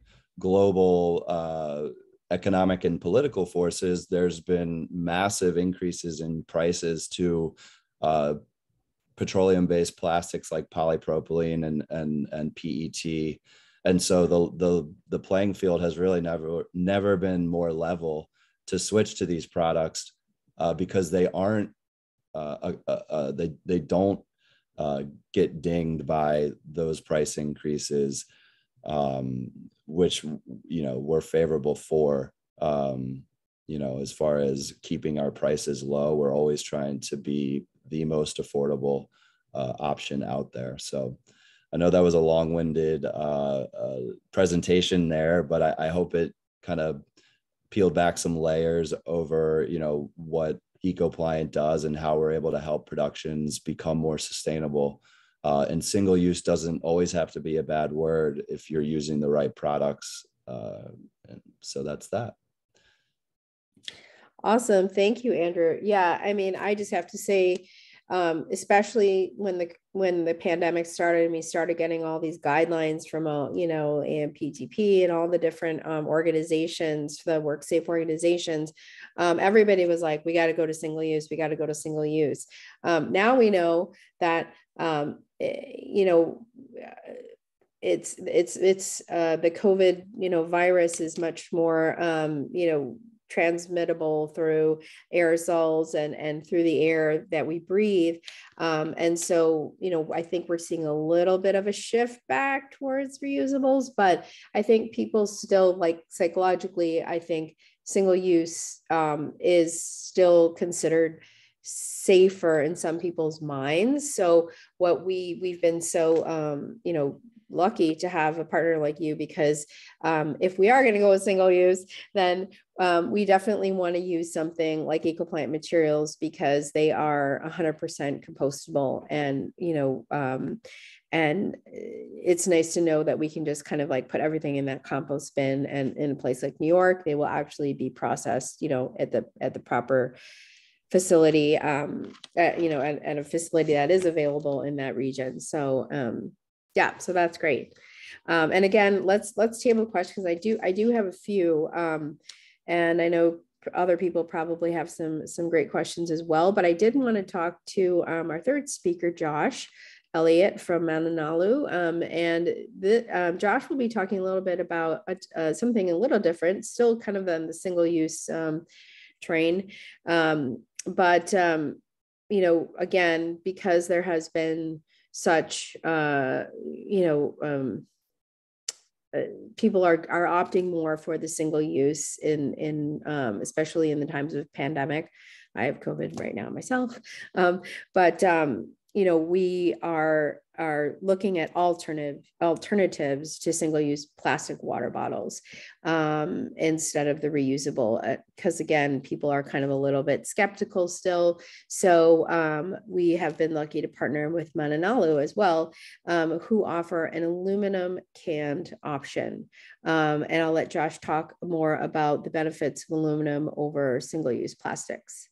global uh, economic and political forces, there's been massive increases in prices to uh, petroleum-based plastics like polypropylene and and and P E T. And so the the the playing field has really never never been more level to switch to these products uh, because they aren't uh, uh, uh, they they don't uh, get dinged by those price increases, um, which, you know, we're favorable for. Um, you know, as far as keeping our prices low, we're always trying to be the most affordable uh, option out there. So I know that was a long-winded uh, uh, presentation there, but I, I hope it kind of peeled back some layers over, you know, what Eco-pliant does and how we're able to help productions become more sustainable. Uh, and single use doesn't always have to be a bad word if you're using the right products. Uh, and so that's that. Awesome. Thank you, Andrew. Yeah, I mean, I just have to say, um, especially when the when the pandemic started and we started getting all these guidelines from, uh, you know, and P T P and all the different um, organizations, the work safe organizations, um, everybody was like, we got to go to single use. We got to go to single use. Um, now we know that, um, you know, it's it's it's uh, the COVID, you know, virus is much more, um, you know, transmittable through aerosols and, and through the air that we breathe. Um, and so, you know, I think we're seeing a little bit of a shift back towards reusables, but I think people still, like, psychologically, I think single use um, is still considered safer in some people's minds. So what we, we've been so, um, you know, lucky to have a partner like you, because um, if we are going to go with single use, then um, we definitely want to use something like Eco-pliant materials, because they are one hundred percent compostable. And, you know, um, and it's nice to know that we can just kind of like put everything in that compost bin, and in a place like New York, they will actually be processed, you know, at the, at the proper facility, um, at, you know, at, at a facility that is available in that region. So, um, yeah, so that's great. Um, and again, let's, let's table questions. I do, I do have a few, um, and I know other people probably have some, some great questions as well, but I did want to talk to um, our third speaker, Josh Elliott from Mananalu. Um, and the, um, Josh will be talking a little bit about uh, something a little different, still kind of on the single use um, train. Um, but, um, you know, again, because there has been such, uh, you know, um, uh, people are are opting more for the single use in, in um, especially in the times of pandemic. I have COVID right now myself. Um, but, um, you know, we are are looking at alternative alternatives to single-use plastic water bottles um, instead of the reusable, because uh, again, people are kind of a little bit skeptical still. So um, we have been lucky to partner with Mananalu as well, um, who offer an aluminum canned option. Um, and I'll let Josh talk more about the benefits of aluminum over single-use plastics.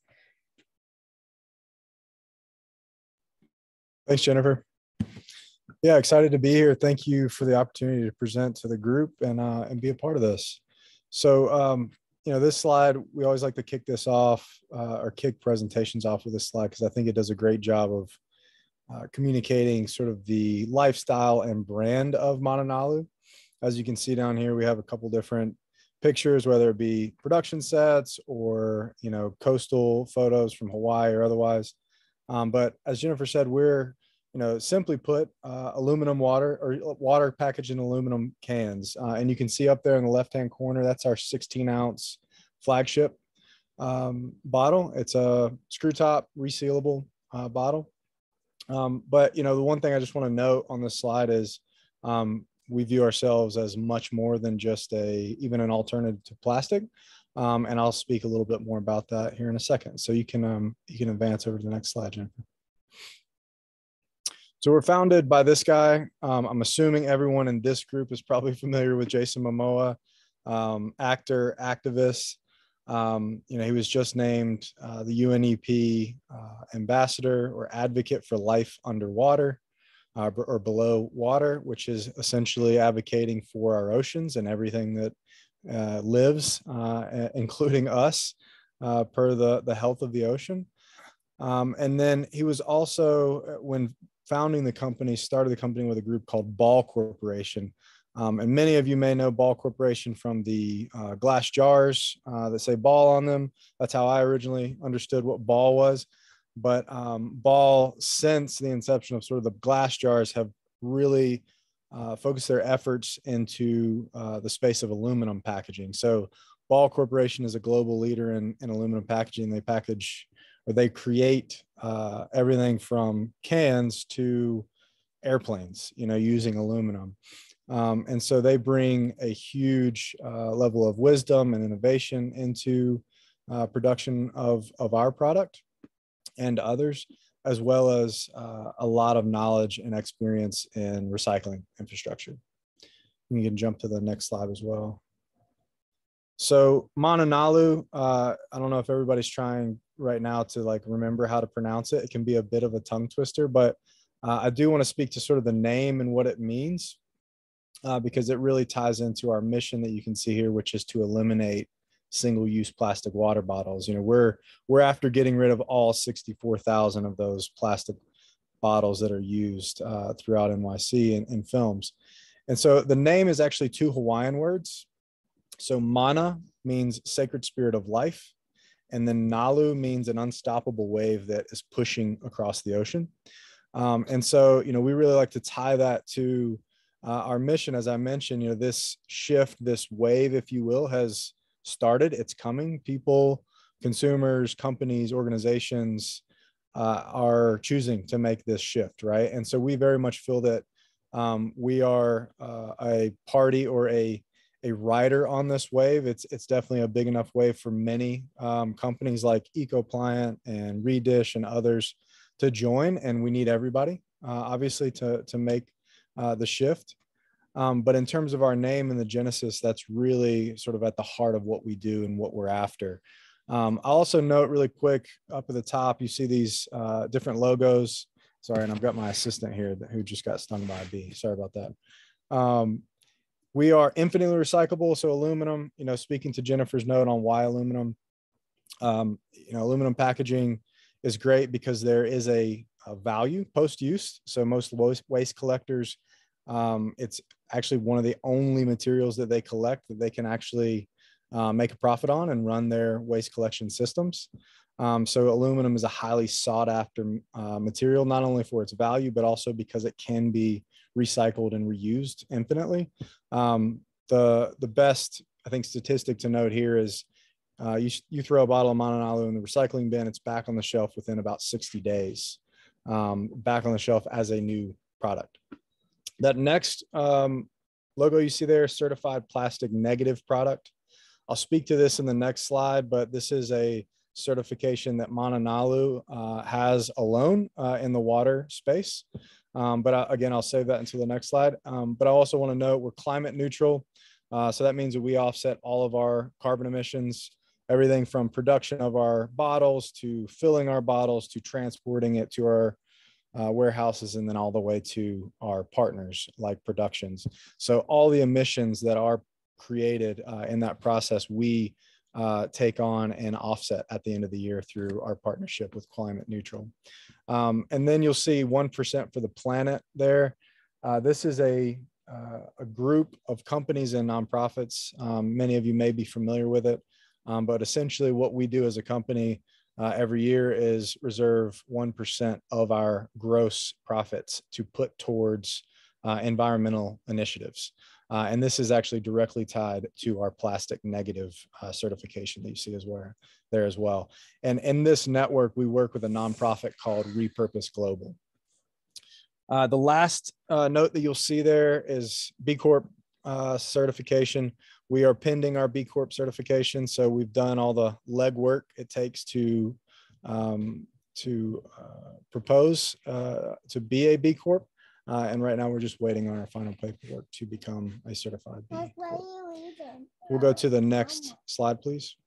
Thanks, Jennifer. Yeah, excited to be here. Thank you for the opportunity to present to the group and uh, and be a part of this. So, um, you know, this slide, we always like to kick this off uh, or kick presentations off with this slide, because I think it does a great job of uh, communicating sort of the lifestyle and brand of Mananalu. As you can see down here, we have a couple different pictures, whether it be production sets or, you know, coastal photos from Hawaii or otherwise. Um, but as Jennifer said, we're, you know, simply put, uh, aluminum water or water packaged in aluminum cans. Uh, and you can see up there in the left-hand corner, that's our sixteen ounce flagship um, bottle. It's a screw top resealable uh, bottle. Um, but, you know, the one thing I just want to note on this slide is um, we view ourselves as much more than just a, even an alternative to plastic. Um, and I'll speak a little bit more about that here in a second. So you can um, you can advance over to the next slide, Jennifer. So we're founded by this guy. Um, I'm assuming everyone in this group is probably familiar with Jason Momoa, um, actor, activist. Um, you know, he was just named uh, the U N E P uh, ambassador or advocate for life underwater uh, or below water, which is essentially advocating for our oceans and everything that Uh, lives, uh, including us, uh, per the, the health of the ocean. Um, and then he was also, when founding the company, started the company with a group called Ball Corporation. Um, and many of you may know Ball Corporation from the uh, glass jars uh, that say Ball on them. That's how I originally understood what Ball was. But um, Ball, since the inception of sort of the glass jars, have really Uh, focus their efforts into uh, the space of aluminum packaging. So Ball Corporation is a global leader in, in aluminum packaging. They package, or they create uh, everything from cans to airplanes, you know, using aluminum. Um, and so they bring a huge uh, level of wisdom and innovation into uh, production of, of our product and others, as well as uh, a lot of knowledge and experience in recycling infrastructure. You can jump to the next slide as well. So Mananalu, uh, I don't know if everybody's trying right now to like remember how to pronounce it. It can be a bit of a tongue twister, but uh, I do want to speak to sort of the name and what it means, uh, because it really ties into our mission that you can see here, which is to eliminate single-use plastic water bottles. You know, we're we're after getting rid of all sixty-four thousand of those plastic bottles that are used uh, throughout N Y C in, in films. And so the name is actually two Hawaiian words. So mana means sacred spirit of life. And then Nalu means an unstoppable wave that is pushing across the ocean. Um, and so, you know, we really like to tie that to uh, our mission. As I mentioned, you know, this shift, this wave, if you will, has started. It's coming. People, consumers, companies, organizations uh, are choosing to make this shift, right? And so we very much feel that um, we are uh, a party or a a rider on this wave. It's it's definitely a big enough wave for many um, companies like Eco-pliant and Redish and others to join, and we need everybody, uh, obviously, to to make uh, the shift. Um, but in terms of our name and the genesis, that's really sort of at the heart of what we do and what we're after. Um, I'll also note really quick up at the top, you see these uh, different logos. Sorry, and I've got my assistant here who just got stung by a bee. Sorry about that. Um, we are infinitely recyclable, so aluminum, you know, speaking to Jennifer's note on why aluminum, um, you know, aluminum packaging is great because there is a, a value post-use. So most waste, waste collectors, um, it's actually one of the only materials that they collect that they can actually uh, make a profit on and run their waste collection systems. Um, so aluminum is a highly sought after uh, material, not only for its value, but also because it can be recycled and reused infinitely. Um, the, the best, I think, statistic to note here is uh, you, you throw a bottle of Mananalu in the recycling bin, it's back on the shelf within about sixty days, um, back on the shelf as a new product. That next um, logo you see there, certified plastic negative product. I'll speak to this in the next slide, but this is a certification that Mananalu uh, has alone uh, in the water space. Um, but I, again, I'll save that until the next slide. Um, but I also want to note we're climate neutral. Uh, so that means that we offset all of our carbon emissions, everything from production of our bottles to filling our bottles to transporting it to our uh, warehouses and then all the way to our partners like productions. So all the emissions that are created uh, in that process, we uh, take on and offset at the end of the year through our partnership with Climate Neutral. Um, and then you'll see one percent for the planet there. Uh, this is a, uh, a group of companies and nonprofits. Um, many of you may be familiar with it, um, but essentially what we do as a company uh, every year is reserve one percent of our gross profits to put towards uh, environmental initiatives. Uh, and this is actually directly tied to our plastic negative uh, certification that you see as well there as well. And in this network, we work with a nonprofit called Repurpose Global. Uh, the last uh, note that you'll see there is B Corp uh, certification. We are pending our B Corp certification. So we've done all the legwork it takes to, um, to uh, propose uh, to be a B Corp. Uh, and right now we're just waiting on our final paperwork to become a certified B Corp. We'll go to the next slide, please.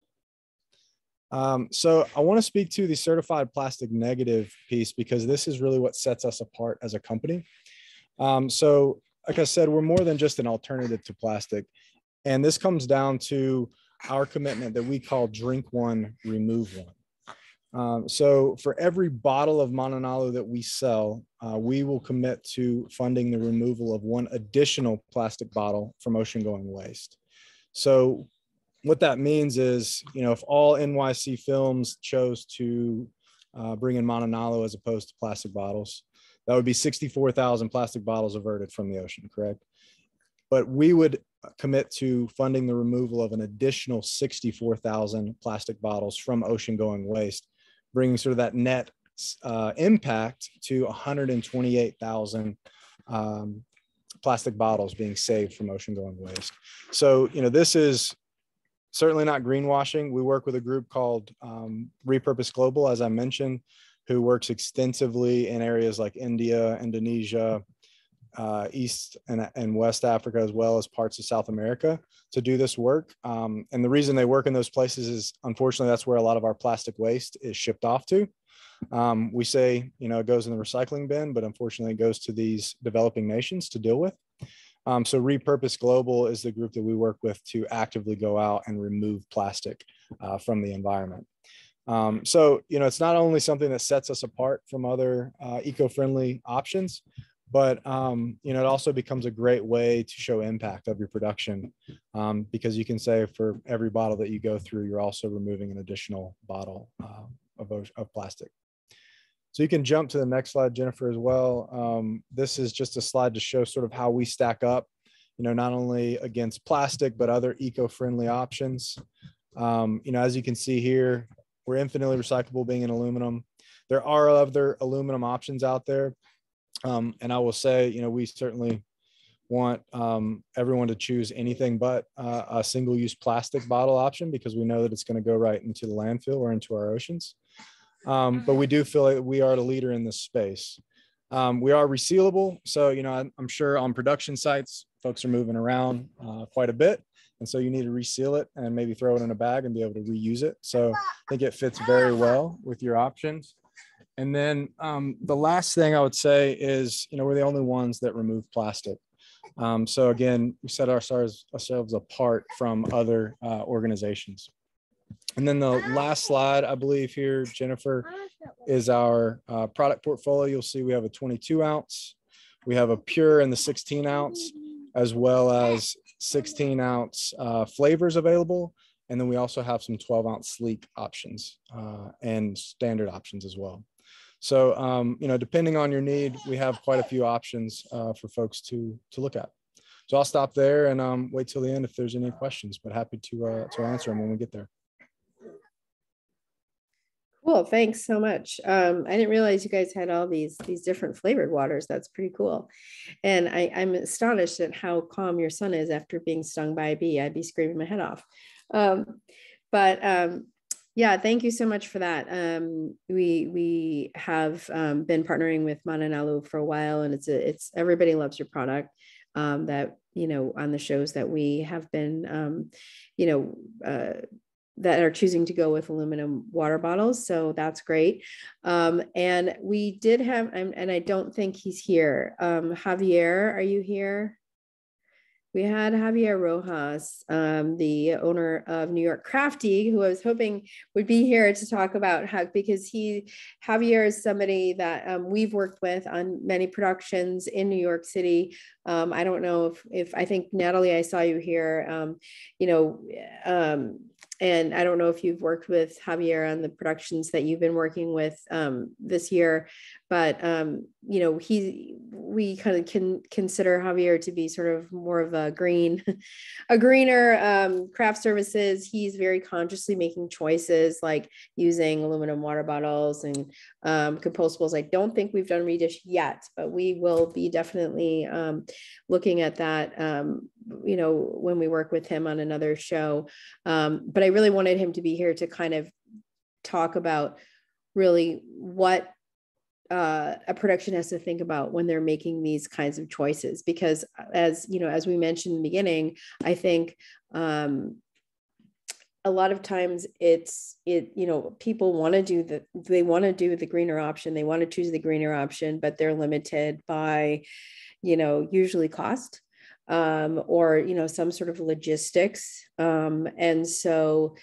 Um, so I want to speak to the certified plastic negative piece because this is really what sets us apart as a company. Um, so like I said, we're more than just an alternative to plastic. And this comes down to our commitment that we call drink one, remove one. Um, so for every bottle of Mananalu that we sell, uh, we will commit to funding the removal of one additional plastic bottle from ocean-going waste. So what that means is, you know, if all N Y C films chose to uh, bring in Mananalu as opposed to plastic bottles, that would be sixty-four thousand plastic bottles averted from the ocean, correct? But we would commit to funding the removal of an additional sixty-four thousand plastic bottles from ocean-going waste, bringing sort of that net uh, impact to one hundred twenty-eight thousand um, plastic bottles being saved from ocean-going waste. So, you know, this is certainly not greenwashing. We work with a group called um, Repurpose Global, as I mentioned, who works extensively in areas like India, Indonesia, uh, East and, and West Africa, as well as parts of South America to do this work. Um, and the reason they work in those places is, unfortunately, that's where a lot of our plastic waste is shipped off to. Um, we say, you know, it goes in the recycling bin, but unfortunately it goes to these developing nations to deal with. Um, so Repurpose Global is the group that we work with to actively go out and remove plastic uh, from the environment. Um, so, you know, it's not only something that sets us apart from other uh, eco-friendly options, But, um, you know, it also becomes a great way to show impact of your production, um, because you can say for every bottle that you go through, you're also removing an additional bottle uh, of, of plastic. So you can jump to the next slide, Jennifer, as well. Um, this is just a slide to show sort of how we stack up, you know, not only against plastic, but other eco-friendly options. Um, you know, as you can see here, we're infinitely recyclable being in aluminum. There are other aluminum options out there. Um, and I will say, you know, we certainly want um, everyone to choose anything but uh, a single-use plastic bottle option, because we know that it's going to go right into the landfill or into our oceans. Um, but we do feel like we are the leader in this space. Um, we are resealable. So, you know, I'm, I'm sure on production sites, folks are moving around uh, quite a bit. And so you need to reseal it and maybe throw it in a bag and be able to reuse it. So I think it fits very well with your options. And then um, the last thing I would say is, you know, we're the only ones that remove plastic. Um, so again, we set ourselves, ourselves apart from other uh, organizations. And then the last slide, I believe here, Jennifer, is our uh, product portfolio. You'll see we have a twenty-two ounce, we have a pure and the sixteen ounce, as well as sixteen ounce uh, flavors available. And then we also have some twelve ounce sleek options uh, and standard options as well. So, um, you know, depending on your need, we have quite a few options uh, for folks to, to look at. So I'll stop there and um, wait till the end if there's any questions, but happy to, uh, to answer them when we get there. Cool, thanks so much. Um, I didn't realize you guys had all these these different flavored waters. That's pretty cool. And I, I'm astonished at how calm your son is after being stung by a bee. I'd be screaming my head off. Um, but um, yeah, thank you so much for that. Um, we we have um, been partnering with Mananalu for a while, and it's a, it's everybody loves your product. Um, that you know on the shows that we have been, um, you know. Uh, that are choosing to go with aluminum water bottles. So that's great. Um, and we did have, and, and I don't think he's here. Um, Javier, are you here? We had Javier Rojas, um, the owner of New York Crafty, who I was hoping would be here to talk about how, because he, Javier is somebody that um, we've worked with on many productions in New York City. Um, I don't know if, if I think Natalie, I saw you here, um, you know, um, and I don't know if you've worked with Javier on the productions that you've been working with um, this year, but, um, you know, he, we kind of can consider Javier to be sort of more of a green, a greener um, craft services. He's very consciously making choices like using aluminum water bottles and um, compostables. I don't think we've done Redish yet, but we will be definitely um, looking at that, um, you know, when we work with him on another show. Um, but I really wanted him to be here to kind of talk about really what uh, a production has to think about when they're making these kinds of choices. Because as, you know, as we mentioned in the beginning, I think um, a lot of times it's, it, you know, people want to do the, they want to do the greener option. They want to choose the greener option, but they're limited by, you know, usually cost. Um, or, you know, some sort of logistics. Um, and so,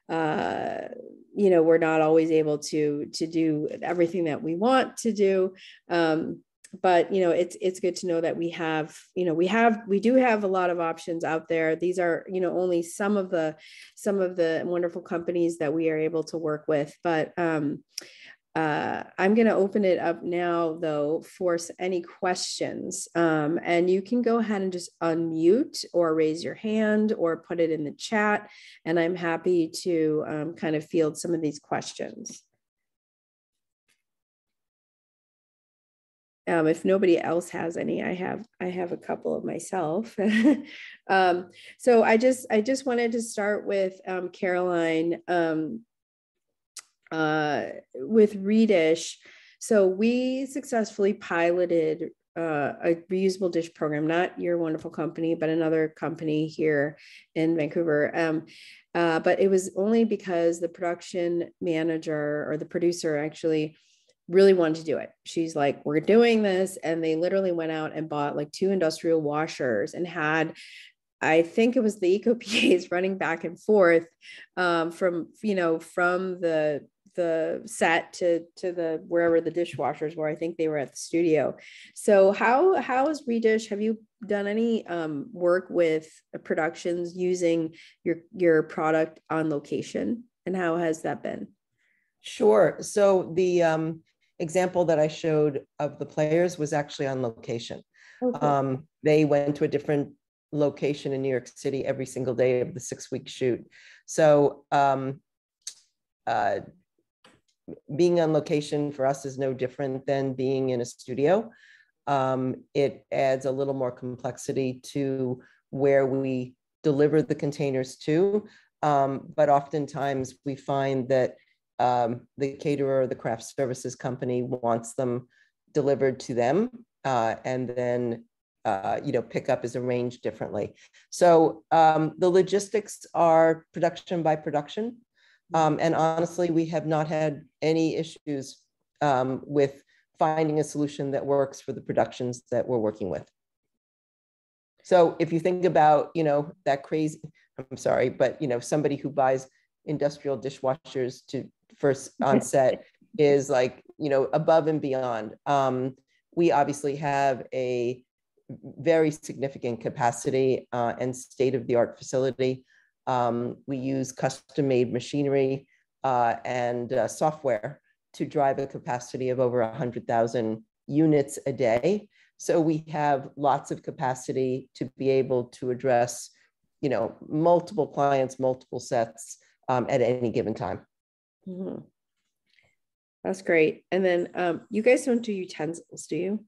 uh, you know, we're not always able to, to do everything that we want to do. Um, but, you know, it's, it's good to know that we have, you know, we have, we do have a lot of options out there. These are, you know, only some of the, some of the wonderful companies that we are able to work with, but, um, Uh, I'm going to open it up now, though, for any questions. Um, and you can go ahead and just unmute or raise your hand or put it in the chat. And I'm happy to um, kind of field some of these questions. Um, if nobody else has any, I have I have a couple of myself. um, so I just I just wanted to start with um, Caroline. Um, Uh, with Redish. So we successfully piloted uh, a reusable dish program, not your wonderful company, but another company here in Vancouver. Um, uh, but it was only because the production manager or the producer actually really wanted to do it. She's like, we're doing this. And they literally went out and bought like two industrial washers and had, I think it was the Eco-P As running back and forth um, from, you know, from the the set to to the wherever the dishwashers were. I think they were at the studio. So how how is Redish? Have you done any um, work with productions using your your product on location, and how has that been? Sure. So the um, example that I showed of the players was actually on location. Oh, cool. Um, they went to a different location in New York City every single day of the six-week shoot. So um, uh, being on location for us is no different than being in a studio. Um, it adds a little more complexity to where we deliver the containers to, um, but oftentimes we find that um, the caterer or the craft services company wants them delivered to them, uh, and then uh, you know, pickup is arranged differently. So um, the logistics are production by production, um, and honestly, we have not had any issues um, with finding a solution that works for the productions that we're working with. So if you think about, you know, that crazy, I'm sorry, but, you know, somebody who buys industrial dishwashers to first on set is like, you know, above and beyond. Um, we obviously have a very significant capacity uh, and state-of-the-art facility. Um, we use custom-made machinery uh, and uh, software to drive a capacity of over one hundred thousand units a day. So we have lots of capacity to be able to address, you know, multiple clients, multiple sets um, at any given time. Mm-hmm. That's great. And then um, you guys don't do utensils, do you?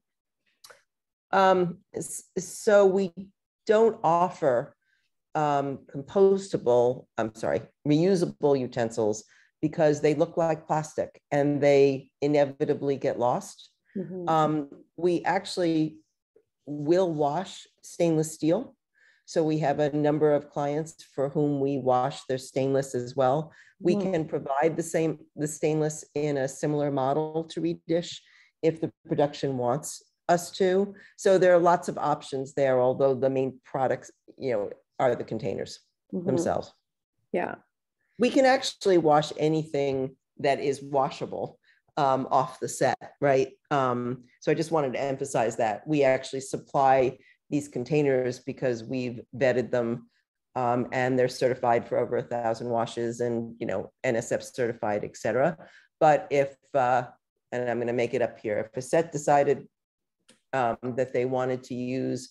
Um, so we don't offer um, compostable, I'm sorry, reusable utensils because they look like plastic and they inevitably get lost. Mm-hmm. Um, we actually will wash stainless steel. So we have a number of clients for whom we wash their stainless as well. We mm-hmm. can provide the same, the stainless in a similar model to Redish if the production wants us to. So there are lots of options there, although the main products, you know, are the containers mm-hmm. themselves. Yeah. We can actually wash anything that is washable um, off the set, right? Um, so I just wanted to emphasize that. We actually supply these containers because we've vetted them um, and they're certified for over a thousand washes and, you know, N S F certified, et cetera. But if, uh, and I'm gonna make it up here, if a set decided um, that they wanted to use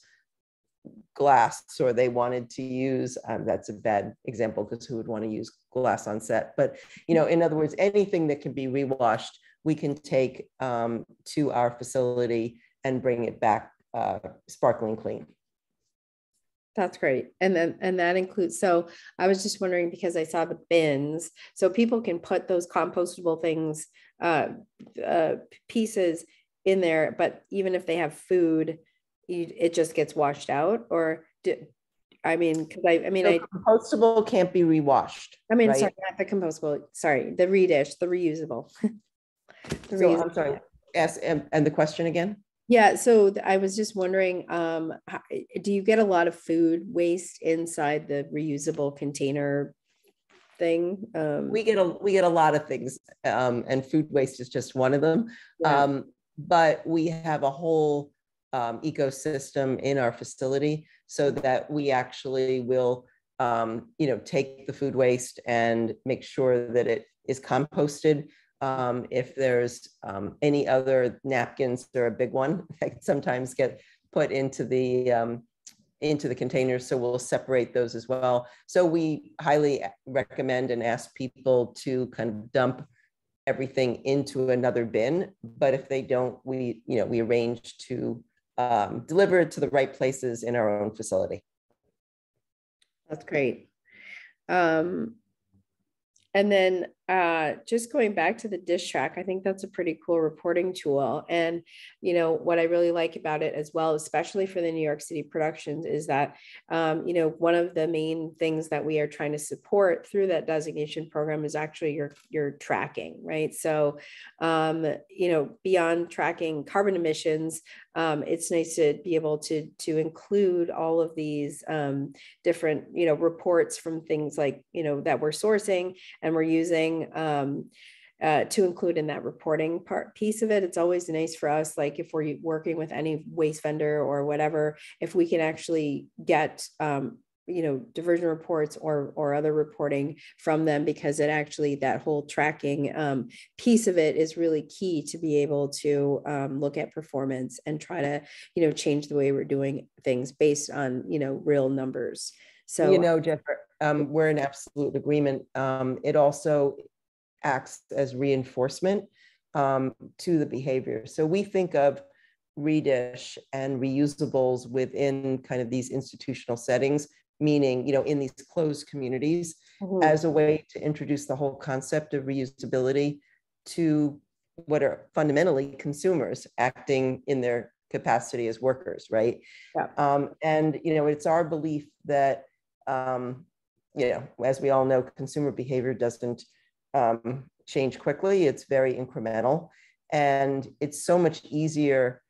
glass or they wanted to use, um, that's a bad example because who would want to use glass on set, but you know, in other words, anything that can be rewashed, we can take um, to our facility and bring it back uh, sparkling clean. That's great. And then, and that includes, so I was just wondering because I saw the bins, so people can put those compostable things, uh, uh, pieces in there, but even if they have food, you, it just gets washed out, or do, I mean, because I, I mean, so I compostable can't be rewashed. I mean, right? sorry, not the compostable. Sorry, the Redish, the reusable. the so reusable. I'm sorry. Yes, and, and the question again? Yeah, so I was just wondering, um, how, do you get a lot of food waste inside the reusable container thing? Um, we get a we get a lot of things, um, and food waste is just one of them. Yeah. Um, but we have a whole um, ecosystem in our facility so that we actually will, um, you know, take the food waste and make sure that it is composted. Um, if there's um, any other napkins, they're a big one that sometimes get put into the um, into the containers. So we'll separate those as well. So we highly recommend and ask people to kind of dump everything into another bin. But if they don't, we, you know, we arrange to um, deliver it to the right places in our own facility. That's great. Um, and then uh, just going back to the dish track, I think that's a pretty cool reporting tool. And, you know, what I really like about it as well, especially for the New York City productions, is that, um, you know, one of the main things that we are trying to support through that designation program is actually your, your tracking, right? So, um, you know, beyond tracking carbon emissions, um, it's nice to be able to, to include all of these um, different, you know, reports from things like, you know, that we're sourcing and we're using. Um, uh, to include in that reporting part piece of it. It's always nice for us, like if we're working with any waste vendor or whatever, if we can actually get, um, you know, diversion reports or or other reporting from them, because it actually, that whole tracking um, piece of it is really key to be able to um, look at performance and try to, you know, change the way we're doing things based on, you know, real numbers. So, you know, Jennifer, um, we're in absolute agreement. Um, it also acts as reinforcement um, to the behavior. So we think of Redish and reusables within kind of these institutional settings, meaning, you know, in these closed communities, mm-hmm. as a way to introduce the whole concept of reusability to what are fundamentally consumers acting in their capacity as workers, right? Yeah. Um, and, you know, it's our belief that, um, you know, as we all know, consumer behavior doesn't um, change quickly. It's very incremental. And it's so much easier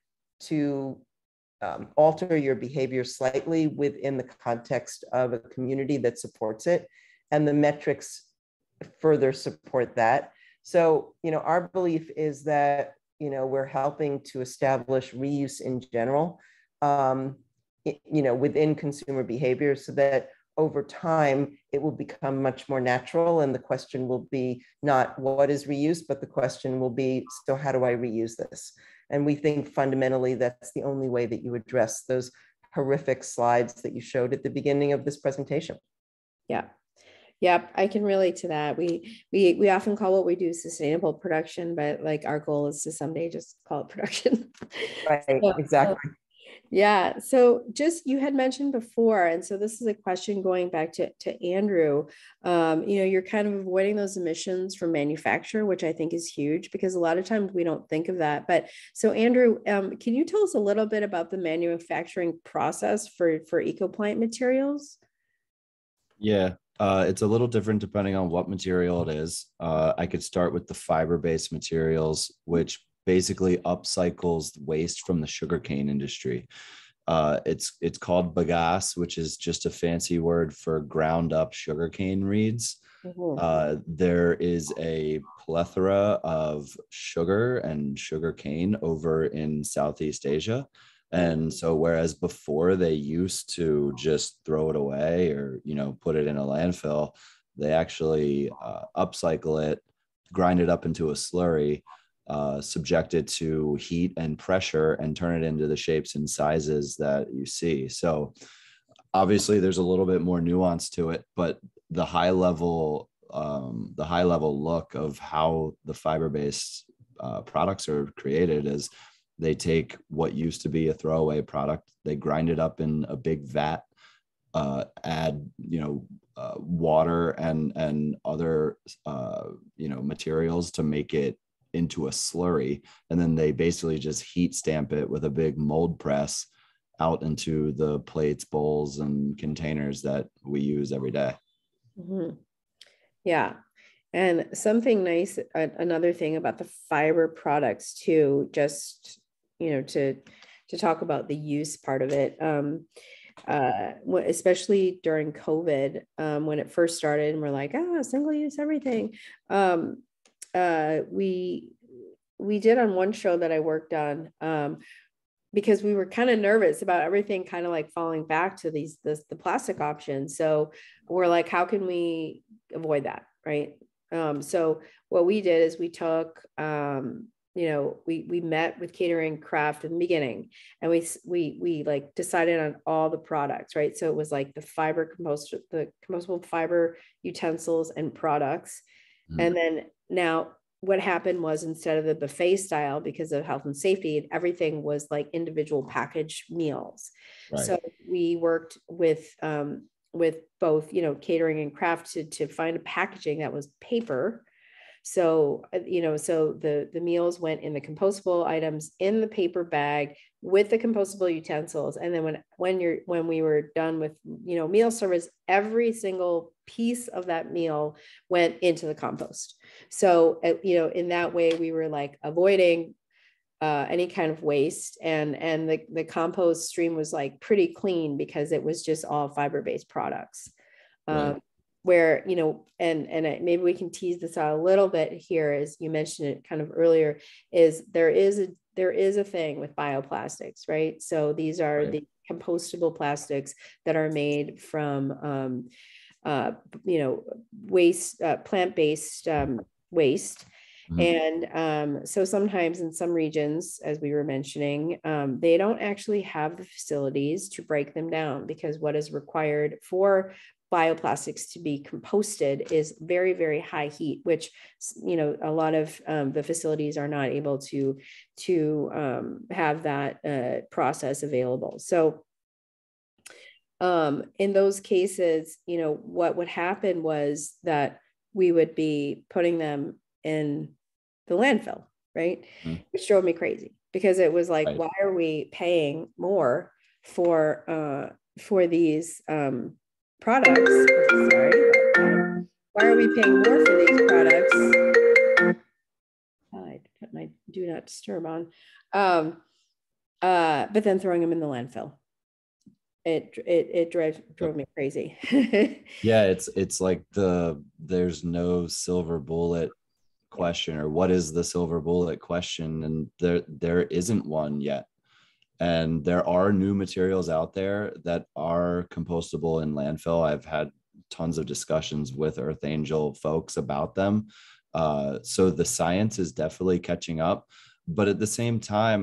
to Um, alter your behavior slightly within the context of a community that supports it, and the metrics further support that. So, you know, our belief is that, you know, we're helping to establish reuse in general, um, you know, within consumer behavior, so that over time it will become much more natural. And the question will be not what is reuse, but the question will be, so how do I reuse this? And we think fundamentally that's the only way that you address those horrific slides that you showed at the beginning of this presentation. Yeah. Yep, I can relate to that. We we we often call what we do sustainable production, but like our goal is to someday just call it production. Right, so, exactly. So, yeah. So just, you had mentioned before, and so this is a question going back to, to Andrew, um, you know, you're kind of avoiding those emissions from manufacture, which I think is huge, because a lot of times we don't think of that. But so Andrew, um, can you tell us a little bit about the manufacturing process for, for Eco-pliant materials? Yeah, uh, it's a little different depending on what material it is. Uh, I could start with the fiber-based materials, which basically upcycles waste from the sugarcane industry. Uh, it's it's called bagasse, which is just a fancy word for ground up sugarcane reeds. Mm-hmm. Uh, there is a plethora of sugar and sugarcane over in Southeast Asia. And so whereas before they used to just throw it away or, you know, put it in a landfill, they actually uh, upcycle it, grind it up into a slurry, uh, subject it to heat and pressure, and turn it into the shapes and sizes that you see. So obviously there's a little bit more nuance to it, but the high level, um, the high level look of how the fiber-based uh, products are created is they take what used to be a throwaway product, they grind it up in a big vat, uh, add, you know, uh, water and, and other, uh, you know, materials to make it into a slurry. And then they basically just heat stamp it with a big mold press out into the plates, bowls, and containers that we use every day. Mm-hmm. Yeah. And something nice, uh, another thing about the fiber products too, just, you know, to, to talk about the use part of it, um, uh, especially during COVID, um, when it first started and we're like, ah, single use everything. Um, uh, we, we did on one show that I worked on, um, because we were kind of nervous about everything kind of like falling back to these, this, the plastic option. So we're like, how can we avoid that? Right. Um, so what we did is we took, um, you know, we, we met with catering craft in the beginning, and we, we, we like decided on all the products, right? So it was like the fiber compost, the compostable fiber utensils and products. Mm-hmm. And then now what happened was, instead of the buffet style, because of health and safety, everything was like individual packaged meals. Right. So we worked with, um, with both, you know, catering and craft to, to find a packaging that was paper. So, you know, so the, the meals went in the compostable items in the paper bag with the compostable utensils. And then when, when you're, when we were done with, you know, meal service, every single piece of that meal went into the compost. So, you know, in that way we were like avoiding uh, any kind of waste, and, and the, the compost stream was like pretty clean because it was just all fiber-based products. Um, right. where, you know, and, and maybe we can tease this out a little bit here, as you mentioned it kind of earlier, is there is a, there is a thing with bioplastics, right? So these are right. the compostable plastics that are made from, um, uh, you know, waste, uh, plant-based um, waste. Mm-hmm. And um, so sometimes in some regions, as we were mentioning, um, they don't actually have the facilities to break them down, because what is required for bioplastics to be composted is very, very high heat, which, you know, a lot of um, the facilities are not able to, to um, have that uh, process available. So um, in those cases, you know, what would happen was that we would be putting them in the landfill, right? Mm-hmm. Which drove me crazy, because it was like, right. why are we paying more for, uh, for these um, products? Sorry. Why are we paying more for these products? I put my do not disturb on, um, uh, but then throwing them in the landfill. It it it drove drove me crazy. Yeah, it's it's like the there's no silver bullet question, or what is the silver bullet question, and there there isn't one yet. And there are new materials out there that are compostable in landfill. I've had tons of discussions with Earth Angel folks about them. Uh, so the science is definitely catching up, but at the same time,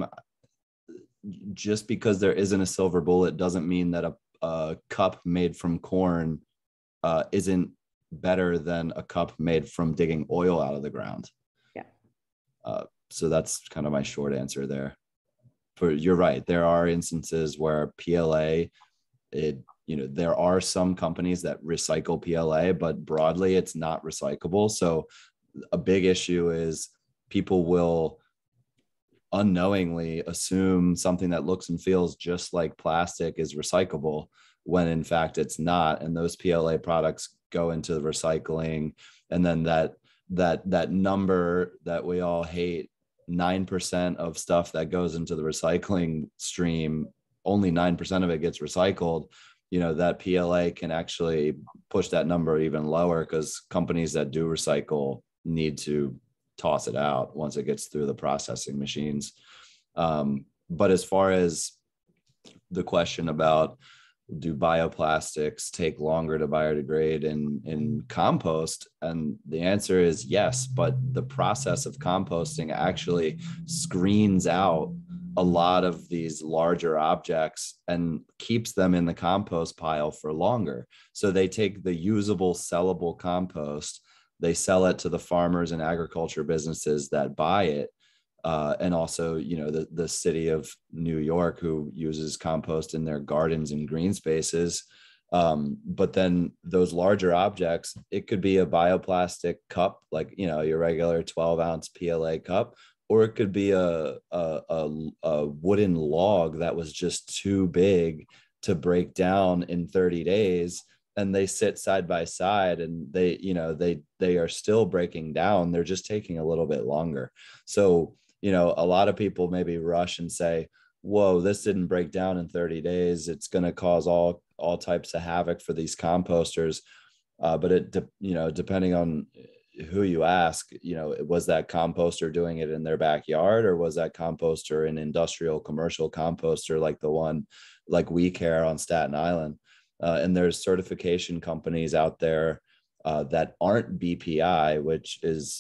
just because there isn't a silver bullet doesn't mean that a, a cup made from corn uh, isn't better than a cup made from digging oil out of the ground. Yeah. Uh, so that's kind of my short answer there. For you're right. There are instances where P L A, it, you know, there are some companies that recycle P L A, but broadly it's not recyclable. So a big issue is people will unknowingly assume something that looks and feels just like plastic is recyclable, when in fact it's not. And those P L A products go into the recycling, and then that that that number that we all hate, nine percent of stuff that goes into the recycling stream, only nine percent of it gets recycled. You know, that P L A can actually push that number even lower, because companies that do recycle need to toss it out once it gets through the processing machines. Um, but as far as the question about, do bioplastics take longer to biodegrade in, in compost? And the answer is yes, but the process of composting actually screens out a lot of these larger objects and keeps them in the compost pile for longer. So they take the usable, sellable compost, they sell it to the farmers and agriculture businesses that buy it. Uh, and also, you know, the, the city of New York, who uses compost in their gardens and green spaces. Um, but then those larger objects, it could be a bioplastic cup, like, you know, your regular twelve ounce P L A cup, or it could be a, a, a, a wooden log that was just too big to break down in thirty days. And they sit side by side, and they, you know, they, they are still breaking down. They're just taking a little bit longer. So, you know, a lot of people maybe rush and say, whoa, this didn't break down in thirty days. It's going to cause all, all types of havoc for these composters. Uh, but it, de- you know, depending on who you ask, you know, was that composter doing it in their backyard, or was that composter an industrial commercial composter like the one like We Care on Staten Island? Uh, and there's certification companies out there uh, that aren't B P I, which is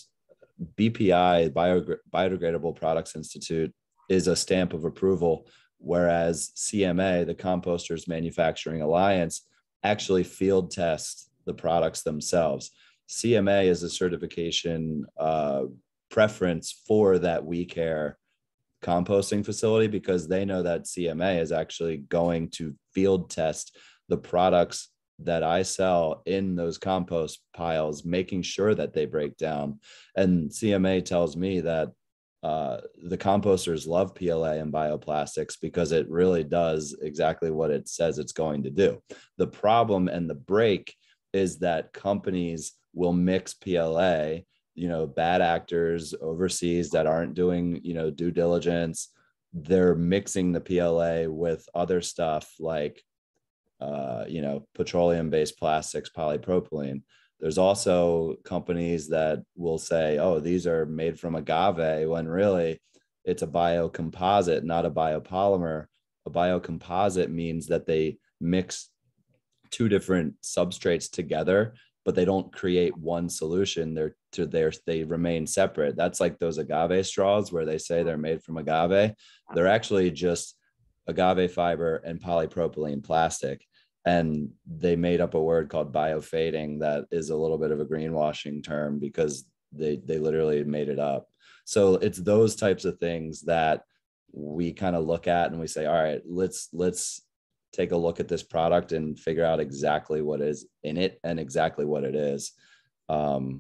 B P I, Bio, Biodegradable Products Institute, is a stamp of approval, whereas C M A, the Composters Manufacturing Alliance, actually field tests the products themselves. C M A is a certification uh, preference for that We Care composting facility, because they know that C M A is actually going to field test the products that I sell in those compost piles, making sure that they break down. And C M A tells me that uh, the composters love P L A and bioplastics because it really does exactly what it says it's going to do. The problem and the break is that companies will mix P L A, you know, bad actors overseas that aren't doing, you know, due diligence. They're mixing the P L A with other stuff like uh, you know, petroleum-based plastics, polypropylene. There's also companies that will say, oh, these are made from agave, when really it's a biocomposite, not a biopolymer. A biocomposite means that they mix two different substrates together, but they don't create one solution. They're to their they remain separate. That's like those agave straws where they say they're made from agave. They're actually just agave fiber and polypropylene plastic. And they made up a word called biofading that is a little bit of a greenwashing term because they they literally made it up. So it's those types of things that we kind of look at and we say, all right, let's let's take a look at this product and figure out exactly what is in it and exactly what it is. Um,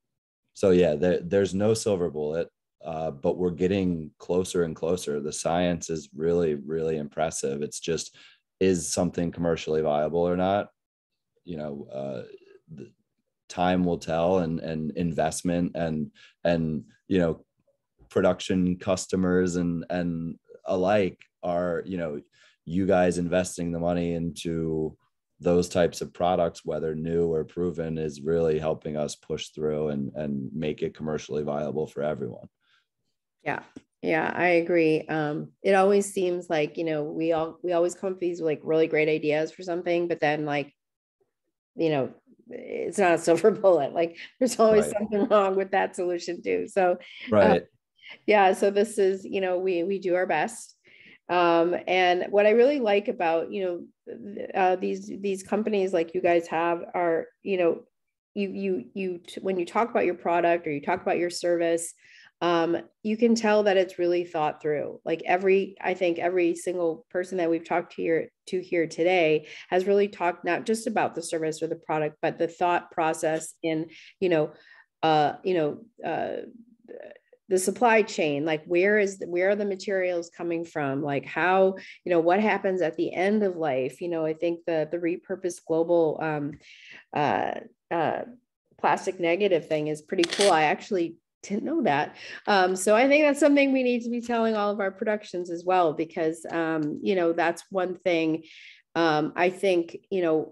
so yeah, there, there's no silver bullet, uh, but we're getting closer and closer. The science is really, really impressive. It's just, is something commercially viable or not? You know, uh, the time will tell, and and investment and and you know, production customers and and alike are, you know, you guys investing the money into those types of products, whether new or proven, is really helping us push through and and make it commercially viable for everyone. Yeah. Yeah, I agree. Um, it always seems like, you know, we all, we always come up with these like really great ideas for something, but then like, you know, it's not a silver bullet. Like there's always Right. something wrong with that solution too. So, Right. uh, yeah, so this is, you know, we, we do our best. Um, and what I really like about, you know, uh, these, these companies like you guys have are, you know, you, you, you, when you talk about your product or you talk about your service, um, you can tell that it's really thought through. Like every, I think every single person that we've talked to here to here today has really talked not just about the service or the product, but the thought process in, you know, uh, you know, uh, the supply chain, like where is, where are the materials coming from? Like how, you know, what happens at the end of life? You know, I think the, the repurposed global, um, uh, uh, plastic negative thing is pretty cool. I actually didn't know that. Um, so I think that's something we need to be telling all of our productions as well, because, um, you know, that's one thing. Um, I think, you know,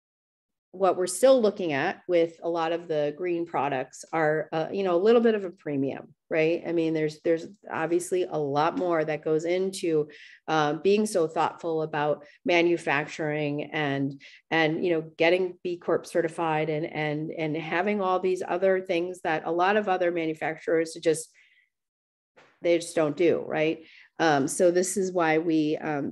what we're still looking at with a lot of the green products are, uh, you know, a little bit of a premium, right? I mean, there's, there's obviously a lot more that goes into uh, being so thoughtful about manufacturing and, and, you know, getting B Corp certified and, and, and having all these other things that a lot of other manufacturers just, they just don't do, right? Um, so this is why we, um,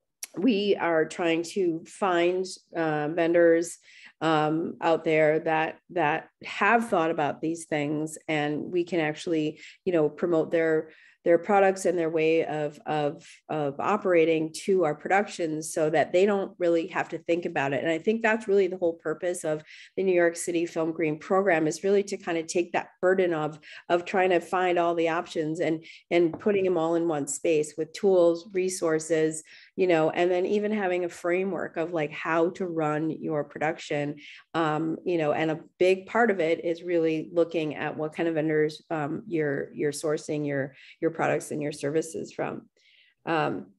we are trying to find uh, vendors um, out there that that have thought about these things, and we can actually, you know, promote their their products and their way of of of operating to our productions, so that they don't really have to think about it. And I think that's really the whole purpose of the New York City Film Green program, is really to kind of take that burden of of trying to find all the options and and putting them all in one space with tools, resources, you know, and then even having a framework of like how to run your production, um, you know, and a big part of it is really looking at what kind of vendors um, you're you're sourcing your your products and your services from. Um,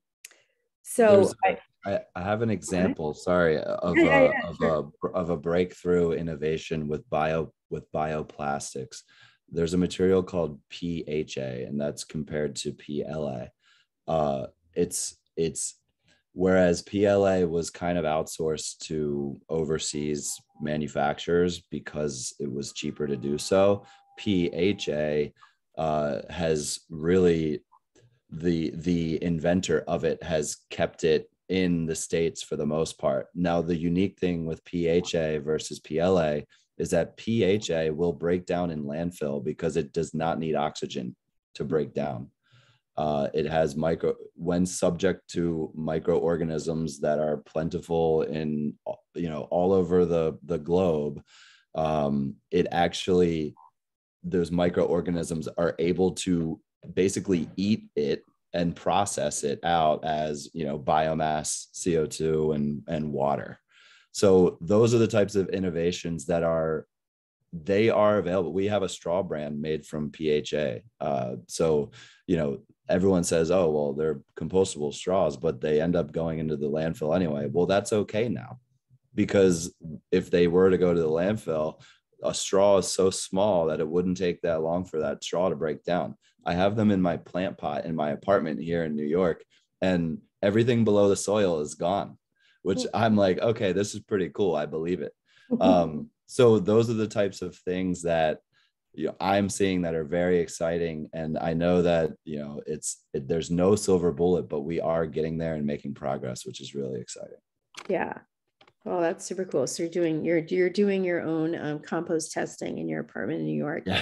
so a, I, I have an example, sorry, of yeah, yeah, a, yeah, of sure. a of a breakthrough innovation with bio with bioplastics. There's a material called P H A, and that's compared to P L A. Uh, it's it's whereas P L A was kind of outsourced to overseas manufacturers because it was cheaper to do so, P H A uh, has really, the the inventor of it has kept it in the States for the most part. Now, the unique thing with P H A versus P L A is that P H A will break down in landfill because it does not need oxygen to break down. Uh, it has micro, when subject to microorganisms that are plentiful in, you know, all over the, the globe. Um, it actually, those microorganisms are able to basically eat it and process it out as, you know, biomass, C O two and, and water. So those are the types of innovations that are, they are available. We have a straw brand made from P H A. Uh, so, you know, everyone says, oh, well, they're compostable straws, but they end up going into the landfill anyway. Well, that's okay now, because if they were to go to the landfill, a straw is so small that it wouldn't take that long for that straw to break down. I have them in my plant pot in my apartment here in New York, and everything below the soil is gone, which I'm like, okay, this is pretty cool. I believe it. Um, so those are the types of things that, you know, I'm seeing that are very exciting. And I know that, you know, it's, it, there's no silver bullet, but we are getting there and making progress, which is really exciting. Yeah. Oh, that's super cool. So you're doing, you're, you're doing your own um, compost testing in your apartment in New York. Yeah.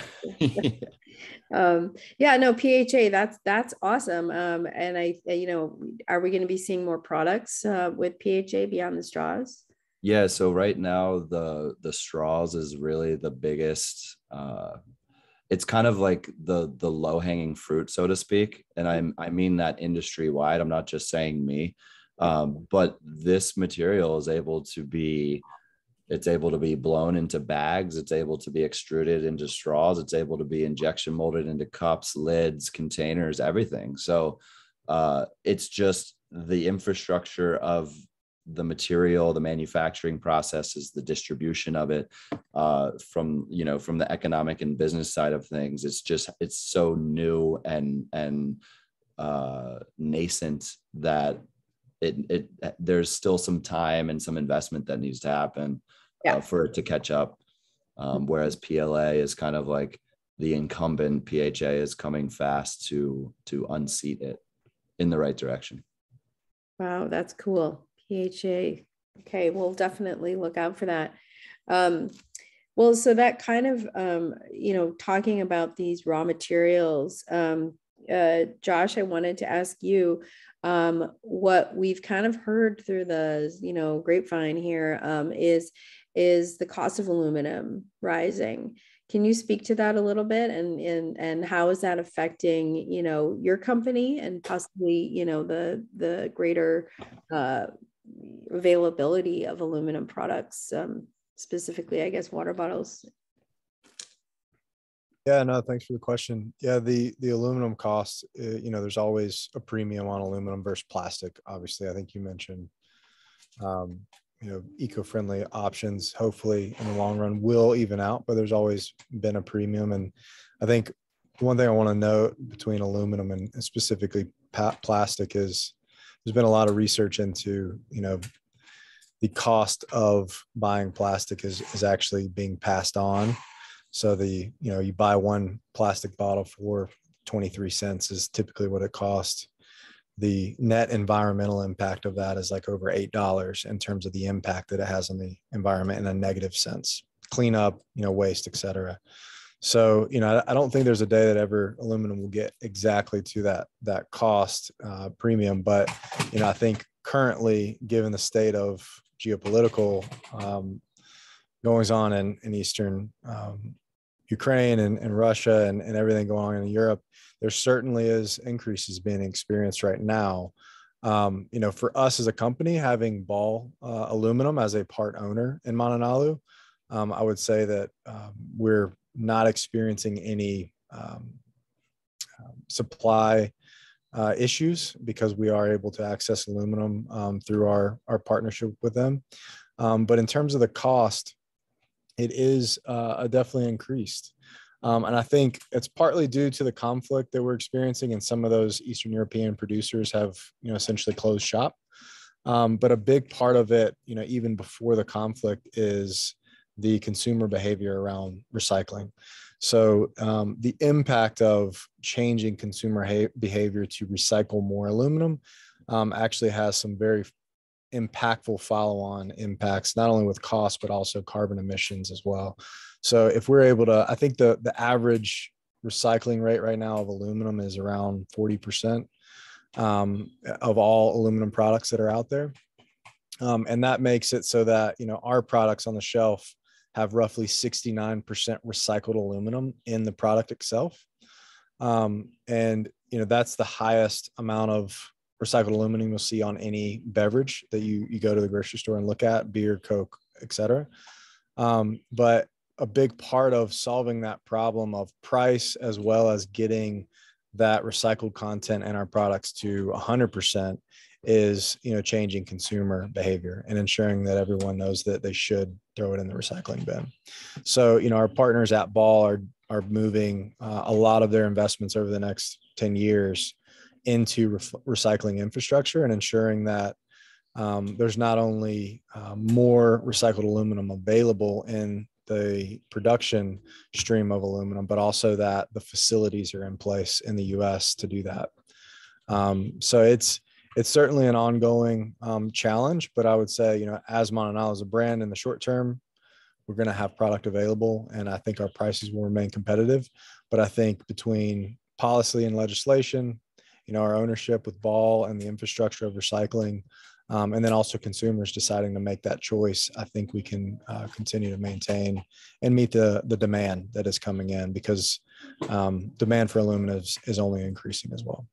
um, yeah, no, P H A, that's, that's awesome. Um, and I, you know, are we going to be seeing more products uh, with P H A beyond the straws? Yeah, so right now the the straws is really the biggest. Uh, it's kind of like the the low hanging fruit, so to speak, and I I mean that industry wide. I'm not just saying me, um, but this material is able to be, it's able to be blown into bags. It's able to be extruded into straws. It's able to be injection molded into cups, lids, containers, everything. So uh, it's just the infrastructure of the material, the manufacturing processes, the distribution of it, uh, from, you know, from the economic and business side of things. It's just, it's so new and, and uh, nascent that it, it, there's still some time and some investment that needs to happen uh, for it to catch up. Um, whereas P L A is kind of like the incumbent, P H A is coming fast to, to unseat it in the right direction. Wow, that's cool. P H A. Okay, we'll definitely look out for that. Um, well, so that kind of, um, you know, talking about these raw materials, um, uh, Josh, I wanted to ask you um, what we've kind of heard through the, you know, grapevine here um, is, is the cost of aluminum rising. Can you speak to that a little bit, and and and how is that affecting, you know, your company and possibly, you know, the the greater uh, availability of aluminum products, um, specifically, I guess, water bottles? Yeah, no, thanks for the question. Yeah, the the aluminum cost, uh, you know, there's always a premium on aluminum versus plastic. Obviously, I think you mentioned, um, you know, eco-friendly options, hopefully in the long run will even out, but there's always been a premium. And I think one thing I want to note between aluminum and specifically plastic is there's been a lot of research into, you know, the cost of buying plastic is, is actually being passed on. So the, you know, you buy one plastic bottle for twenty-three cents is typically what it costs. The net environmental impact of that is like over eight dollars in terms of the impact that it has on the environment in a negative sense, cleanup, you know, waste, et cetera. So, you know, I don't think there's a day that ever aluminum will get exactly to that, that cost uh, premium. But, you know, I think currently, given the state of geopolitical um, goings on in, in Eastern um, Ukraine and, and Russia and, and everything going on in Europe, there certainly is increases being experienced right now. Um, you know, for us as a company, having Ball uh, Aluminum as a part owner in Mananalu, um, I would say that um, we're not experiencing any um, supply uh, issues because we are able to access aluminum um, through our, our partnership with them. Um, but in terms of the cost, it is uh, definitely increased. Um, and I think it's partly due to the conflict that we're experiencing, and some of those Eastern European producers have, you know, essentially closed shop. Um, but a big part of it, you know, even before the conflict, is the consumer behavior around recycling. So um, the impact of changing consumer behavior to recycle more aluminum um, actually has some very impactful follow-on impacts, not only with cost, but also carbon emissions as well. So if we're able to, I think the, the average recycling rate right now of aluminum is around forty percent um, of all aluminum products that are out there. Um, and that makes it so that, you know, our products on the shelf have roughly sixty-nine percent recycled aluminum in the product itself. Um, and, you know, that's the highest amount of recycled aluminum you'll see on any beverage that you, you go to the grocery store and look at, beer, Coke, et cetera. Um, but a big part of solving that problem of price, as well as getting that recycled content in our products to one hundred percent is, you know, changing consumer behavior and ensuring that everyone knows that they should throw it in the recycling bin. So, you know, our partners at Ball are, are moving uh, a lot of their investments over the next ten years into re- recycling infrastructure and ensuring that um, there's not only uh, more recycled aluminum available in the production stream of aluminum, but also that the facilities are in place in the U S to do that. Um, so it's, it's certainly an ongoing um, challenge, but I would say, you know, as Mananalu is a brand in the short term, we're going to have product available, and I think our prices will remain competitive. But I think between policy and legislation, you know, our ownership with Ball and the infrastructure of recycling, um, and then also consumers deciding to make that choice, I think we can uh, continue to maintain and meet the the demand that is coming in, because um, demand for aluminum is, is only increasing as well.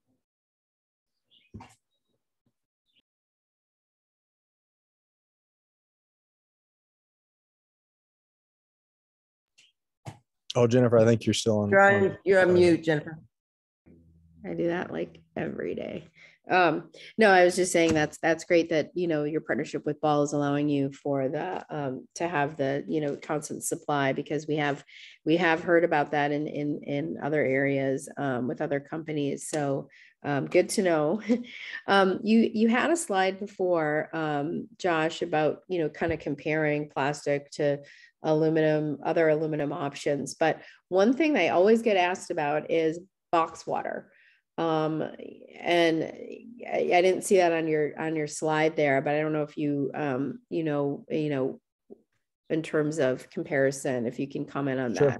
Oh, Jennifer, I think you're still on. You're on, you're on mute, Jennifer. I do that like every day. Um, no, I was just saying that's that's great that, you know, your partnership with Ball is allowing you for the um, to have the, you know, constant supply, because we have we have heard about that in in in other areas um, with other companies. So um, good to know. um, you you had a slide before, um, Josh, about, you know, kind of comparing plastic to aluminum, other aluminum options. But one thing I always get asked about is box water. Um, and I, I didn't see that on your, on your slide there, but I don't know if you, um, you know, you know, in terms of comparison, if you can comment on Sure. that.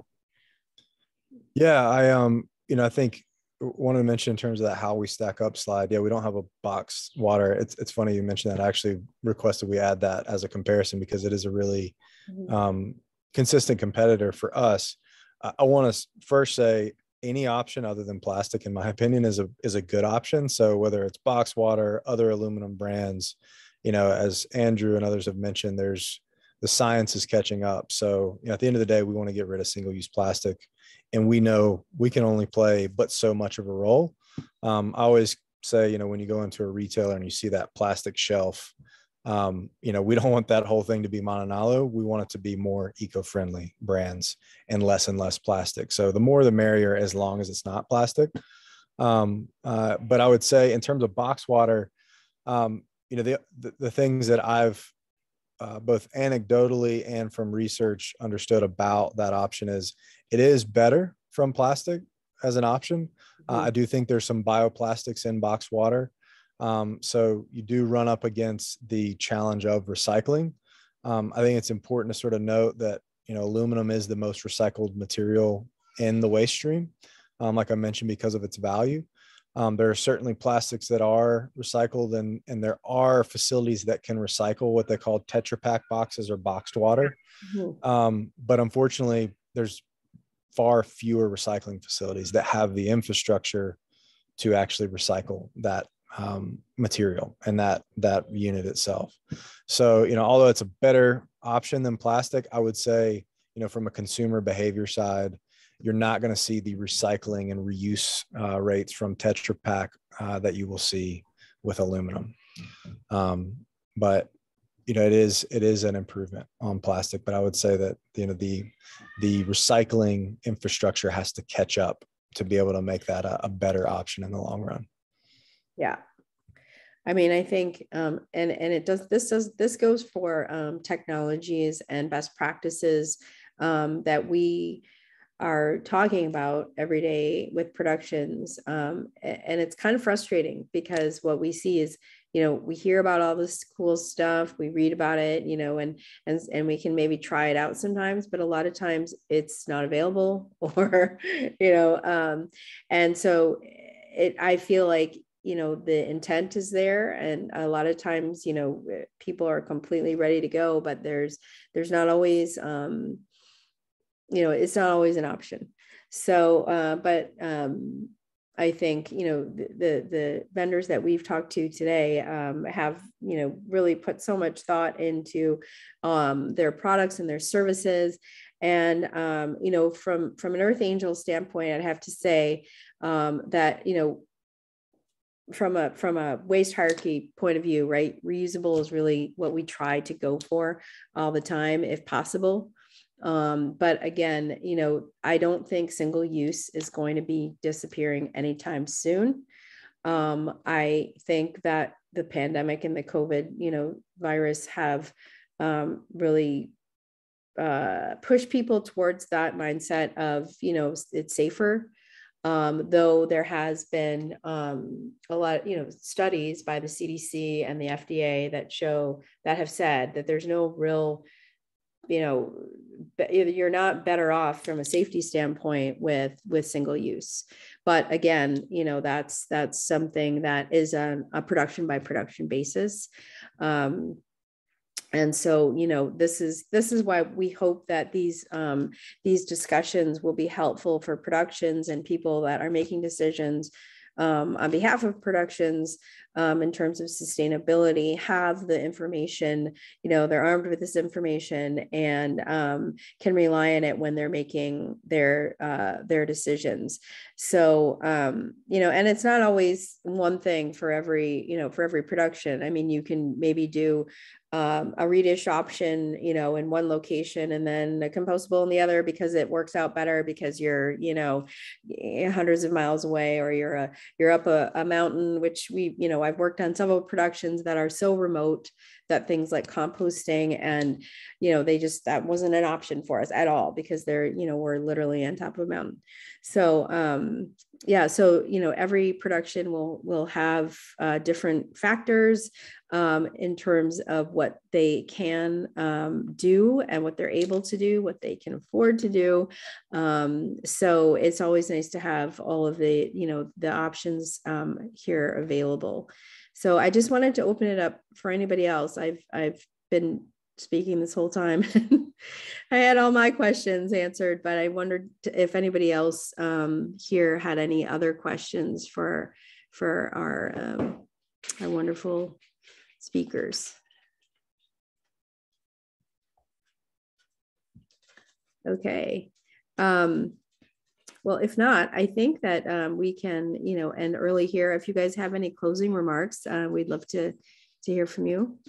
Yeah, I, um, you know, I think wanted to mention in terms of that how we stack up slide. Yeah, we don't have a box water. It's it's funny you mentioned that. I actually requested we add that as a comparison because it is a really Mm-hmm. um, consistent competitor for us. Uh, I want to first say any option other than plastic, in my opinion, is a is a good option. So whether it's box water, other aluminum brands, you know, as Andrew and others have mentioned, there's the science is catching up. So, you know, at the end of the day, we want to get rid of single-use plastic, and we know we can only play but so much of a role. Um, I always say, you know, when you go into a retailer and you see that plastic shelf, um, you know, we don't want that whole thing to be Mananalu. We want it to be more eco-friendly brands and less and less plastic. So the more the merrier, as long as it's not plastic. Um, uh, but I would say in terms of box water, um, you know, the, the, the things that I've uh, both anecdotally and from research understood about that option is it is better from plastic as an option. Uh, I do think there's some bioplastics in box water. Um, so you do run up against the challenge of recycling. Um, I think it's important to sort of note that, you know, aluminum is the most recycled material in the waste stream, um, like I mentioned, because of its value. Um, there are certainly plastics that are recycled, and, and there are facilities that can recycle what they call Tetra Pak boxes or boxed water. Mm-hmm. Um, but unfortunately, there's far fewer recycling facilities that have the infrastructure to actually recycle that um, material and that that unit itself. So, you know, although it's a better option than plastic, I would say, you know, from a consumer behavior side, you're not going to see the recycling and reuse uh, rates from Tetra Pak uh, that you will see with aluminum. Um, but you know, it is it is an improvement on plastic. But I would say that, you know, the the recycling infrastructure has to catch up to be able to make that a, a better option in the long run. Yeah. I mean, I think, um, and, and it does, this does, this goes for um, technologies and best practices um, that we are talking about every day with productions. Um, and it's kind of frustrating because what we see is, you know, we hear about all this cool stuff, we read about it, you know, and, and, and we can maybe try it out sometimes, but a lot of times it's not available or, you know, um, and so it, I feel like, you know, the intent is there. And a lot of times, you know, people are completely ready to go, but there's, there's not always, um, you know, it's not always an option. So, uh, but um, I think, you know, the, the, the vendors that we've talked to today um, have, you know, really put so much thought into um, their products and their services. And, um, you know, from, from an Earth Angel standpoint, I'd have to say um, that, you know, from a, from a waste hierarchy point of view, right, reusable is really what we try to go for all the time, if possible. Um, but again, you know, I don't think single use is going to be disappearing anytime soon. Um, I think that the pandemic and the COVID, you know, virus have um, really uh, pushed people towards that mindset of, you know, it's safer. Um, though there has been um, a lot, you know, studies by the C D C and the F D A that show, that have said that there's no real, you know, you're not better off from a safety standpoint with with single use. But again, you know, that's that's something that is a, a production by production basis. Um, and so, you know, this is this is why we hope that these um, these discussions will be helpful for productions and people that are making decisions Um, on behalf of productions um, in terms of sustainability, have the information, you know, they're armed with this information and um, can rely on it when they're making their uh, their decisions. So, um, you know, and it's not always one thing for every, you know, for every production. I mean, you can maybe do um, a Redish option, you know, in one location and then a compostable in the other because it works out better because you're, you know, hundreds of miles away, or you're a, you're up a, a mountain, which we, you know, I've worked on several productions that are so remote that things like composting and, you know, they just, that wasn't an option for us at all because they're, you know, we're literally on top of a mountain. So, um, yeah, so, you know, every production will, will have uh, different factors um, in terms of what they can um, do and what they're able to do, what they can afford to do. Um, so it's always nice to have all of the, you know, the options um, here available. So I just wanted to open it up for anybody else. I've, I've been speaking this whole time. I had all my questions answered, but I wondered if anybody else um, here had any other questions for, for our, um, our wonderful speakers. Okay. Um, well, if not, I think that um, we can, you know, end early here. If you guys have any closing remarks, uh, we'd love to, to hear from you.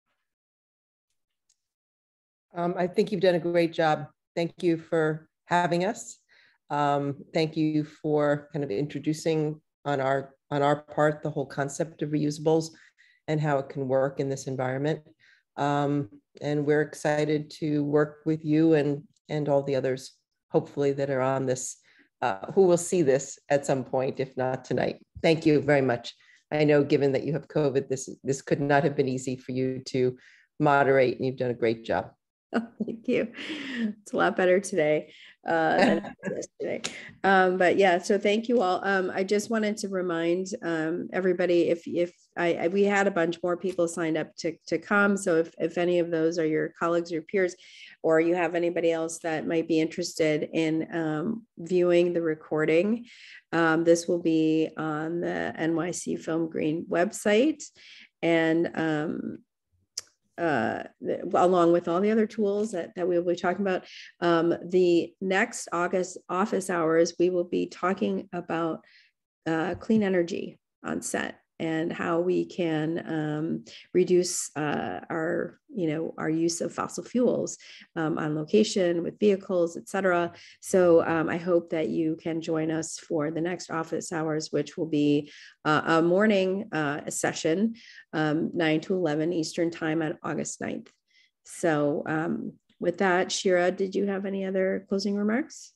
Um, I think you've done a great job. Thank you for having us. Um, thank you for kind of introducing on our on our part the whole concept of reusables and how it can work in this environment. Um, and we're excited to work with you and and all the others, hopefully, that are on this, uh, who will see this at some point, if not tonight. Thank you very much. I know, given that you have COVID, this this could not have been easy for you to moderate, and you've done a great job. Oh, thank you. It's a lot better today uh, than yesterday. Um, but yeah, so thank you all. Um, I just wanted to remind um, everybody, if if I, I we had a bunch more people signed up to to come. So if if any of those are your colleagues or peers, or you have anybody else that might be interested in um, viewing the recording, um, this will be on the N Y C Filmgreen website, and um, Uh, along with all the other tools that, that we will be talking about. Um, the next August office hours, we will be talking about uh, clean energy on set and how we can um, reduce uh, our, you know, our use of fossil fuels um, on location with vehicles, et cetera. So um, I hope that you can join us for the next office hours, which will be uh, a morning uh, session, um, nine to eleven Eastern time on August ninth. So um, with that, Shira, did you have any other closing remarks?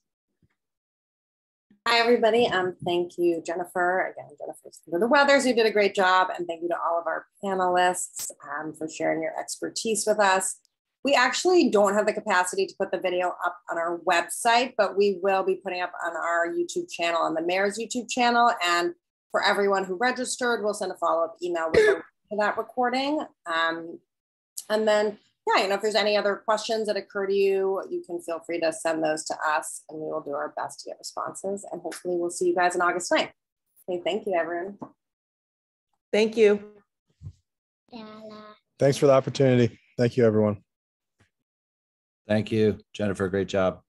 Hi, everybody. Um, thank you, Jennifer. Again, Jennifer's under the weathers, who did a great job. And thank you to all of our panelists um, for sharing your expertise with us. We actually don't have the capacity to put the video up on our website, but we will be putting up on our YouTube channel, on the mayor's YouTube channel. And for everyone who registered, we'll send a follow-up email with a link to that recording. Um, and then yeah, you know, if there's any other questions that occur to you, you can feel free to send those to us and we will do our best to get responses. And hopefully we'll see you guys on August ninth. Okay, thank you, everyone. Thank you. Thanks for the opportunity. Thank you, everyone. Thank you, Jennifer. Great job.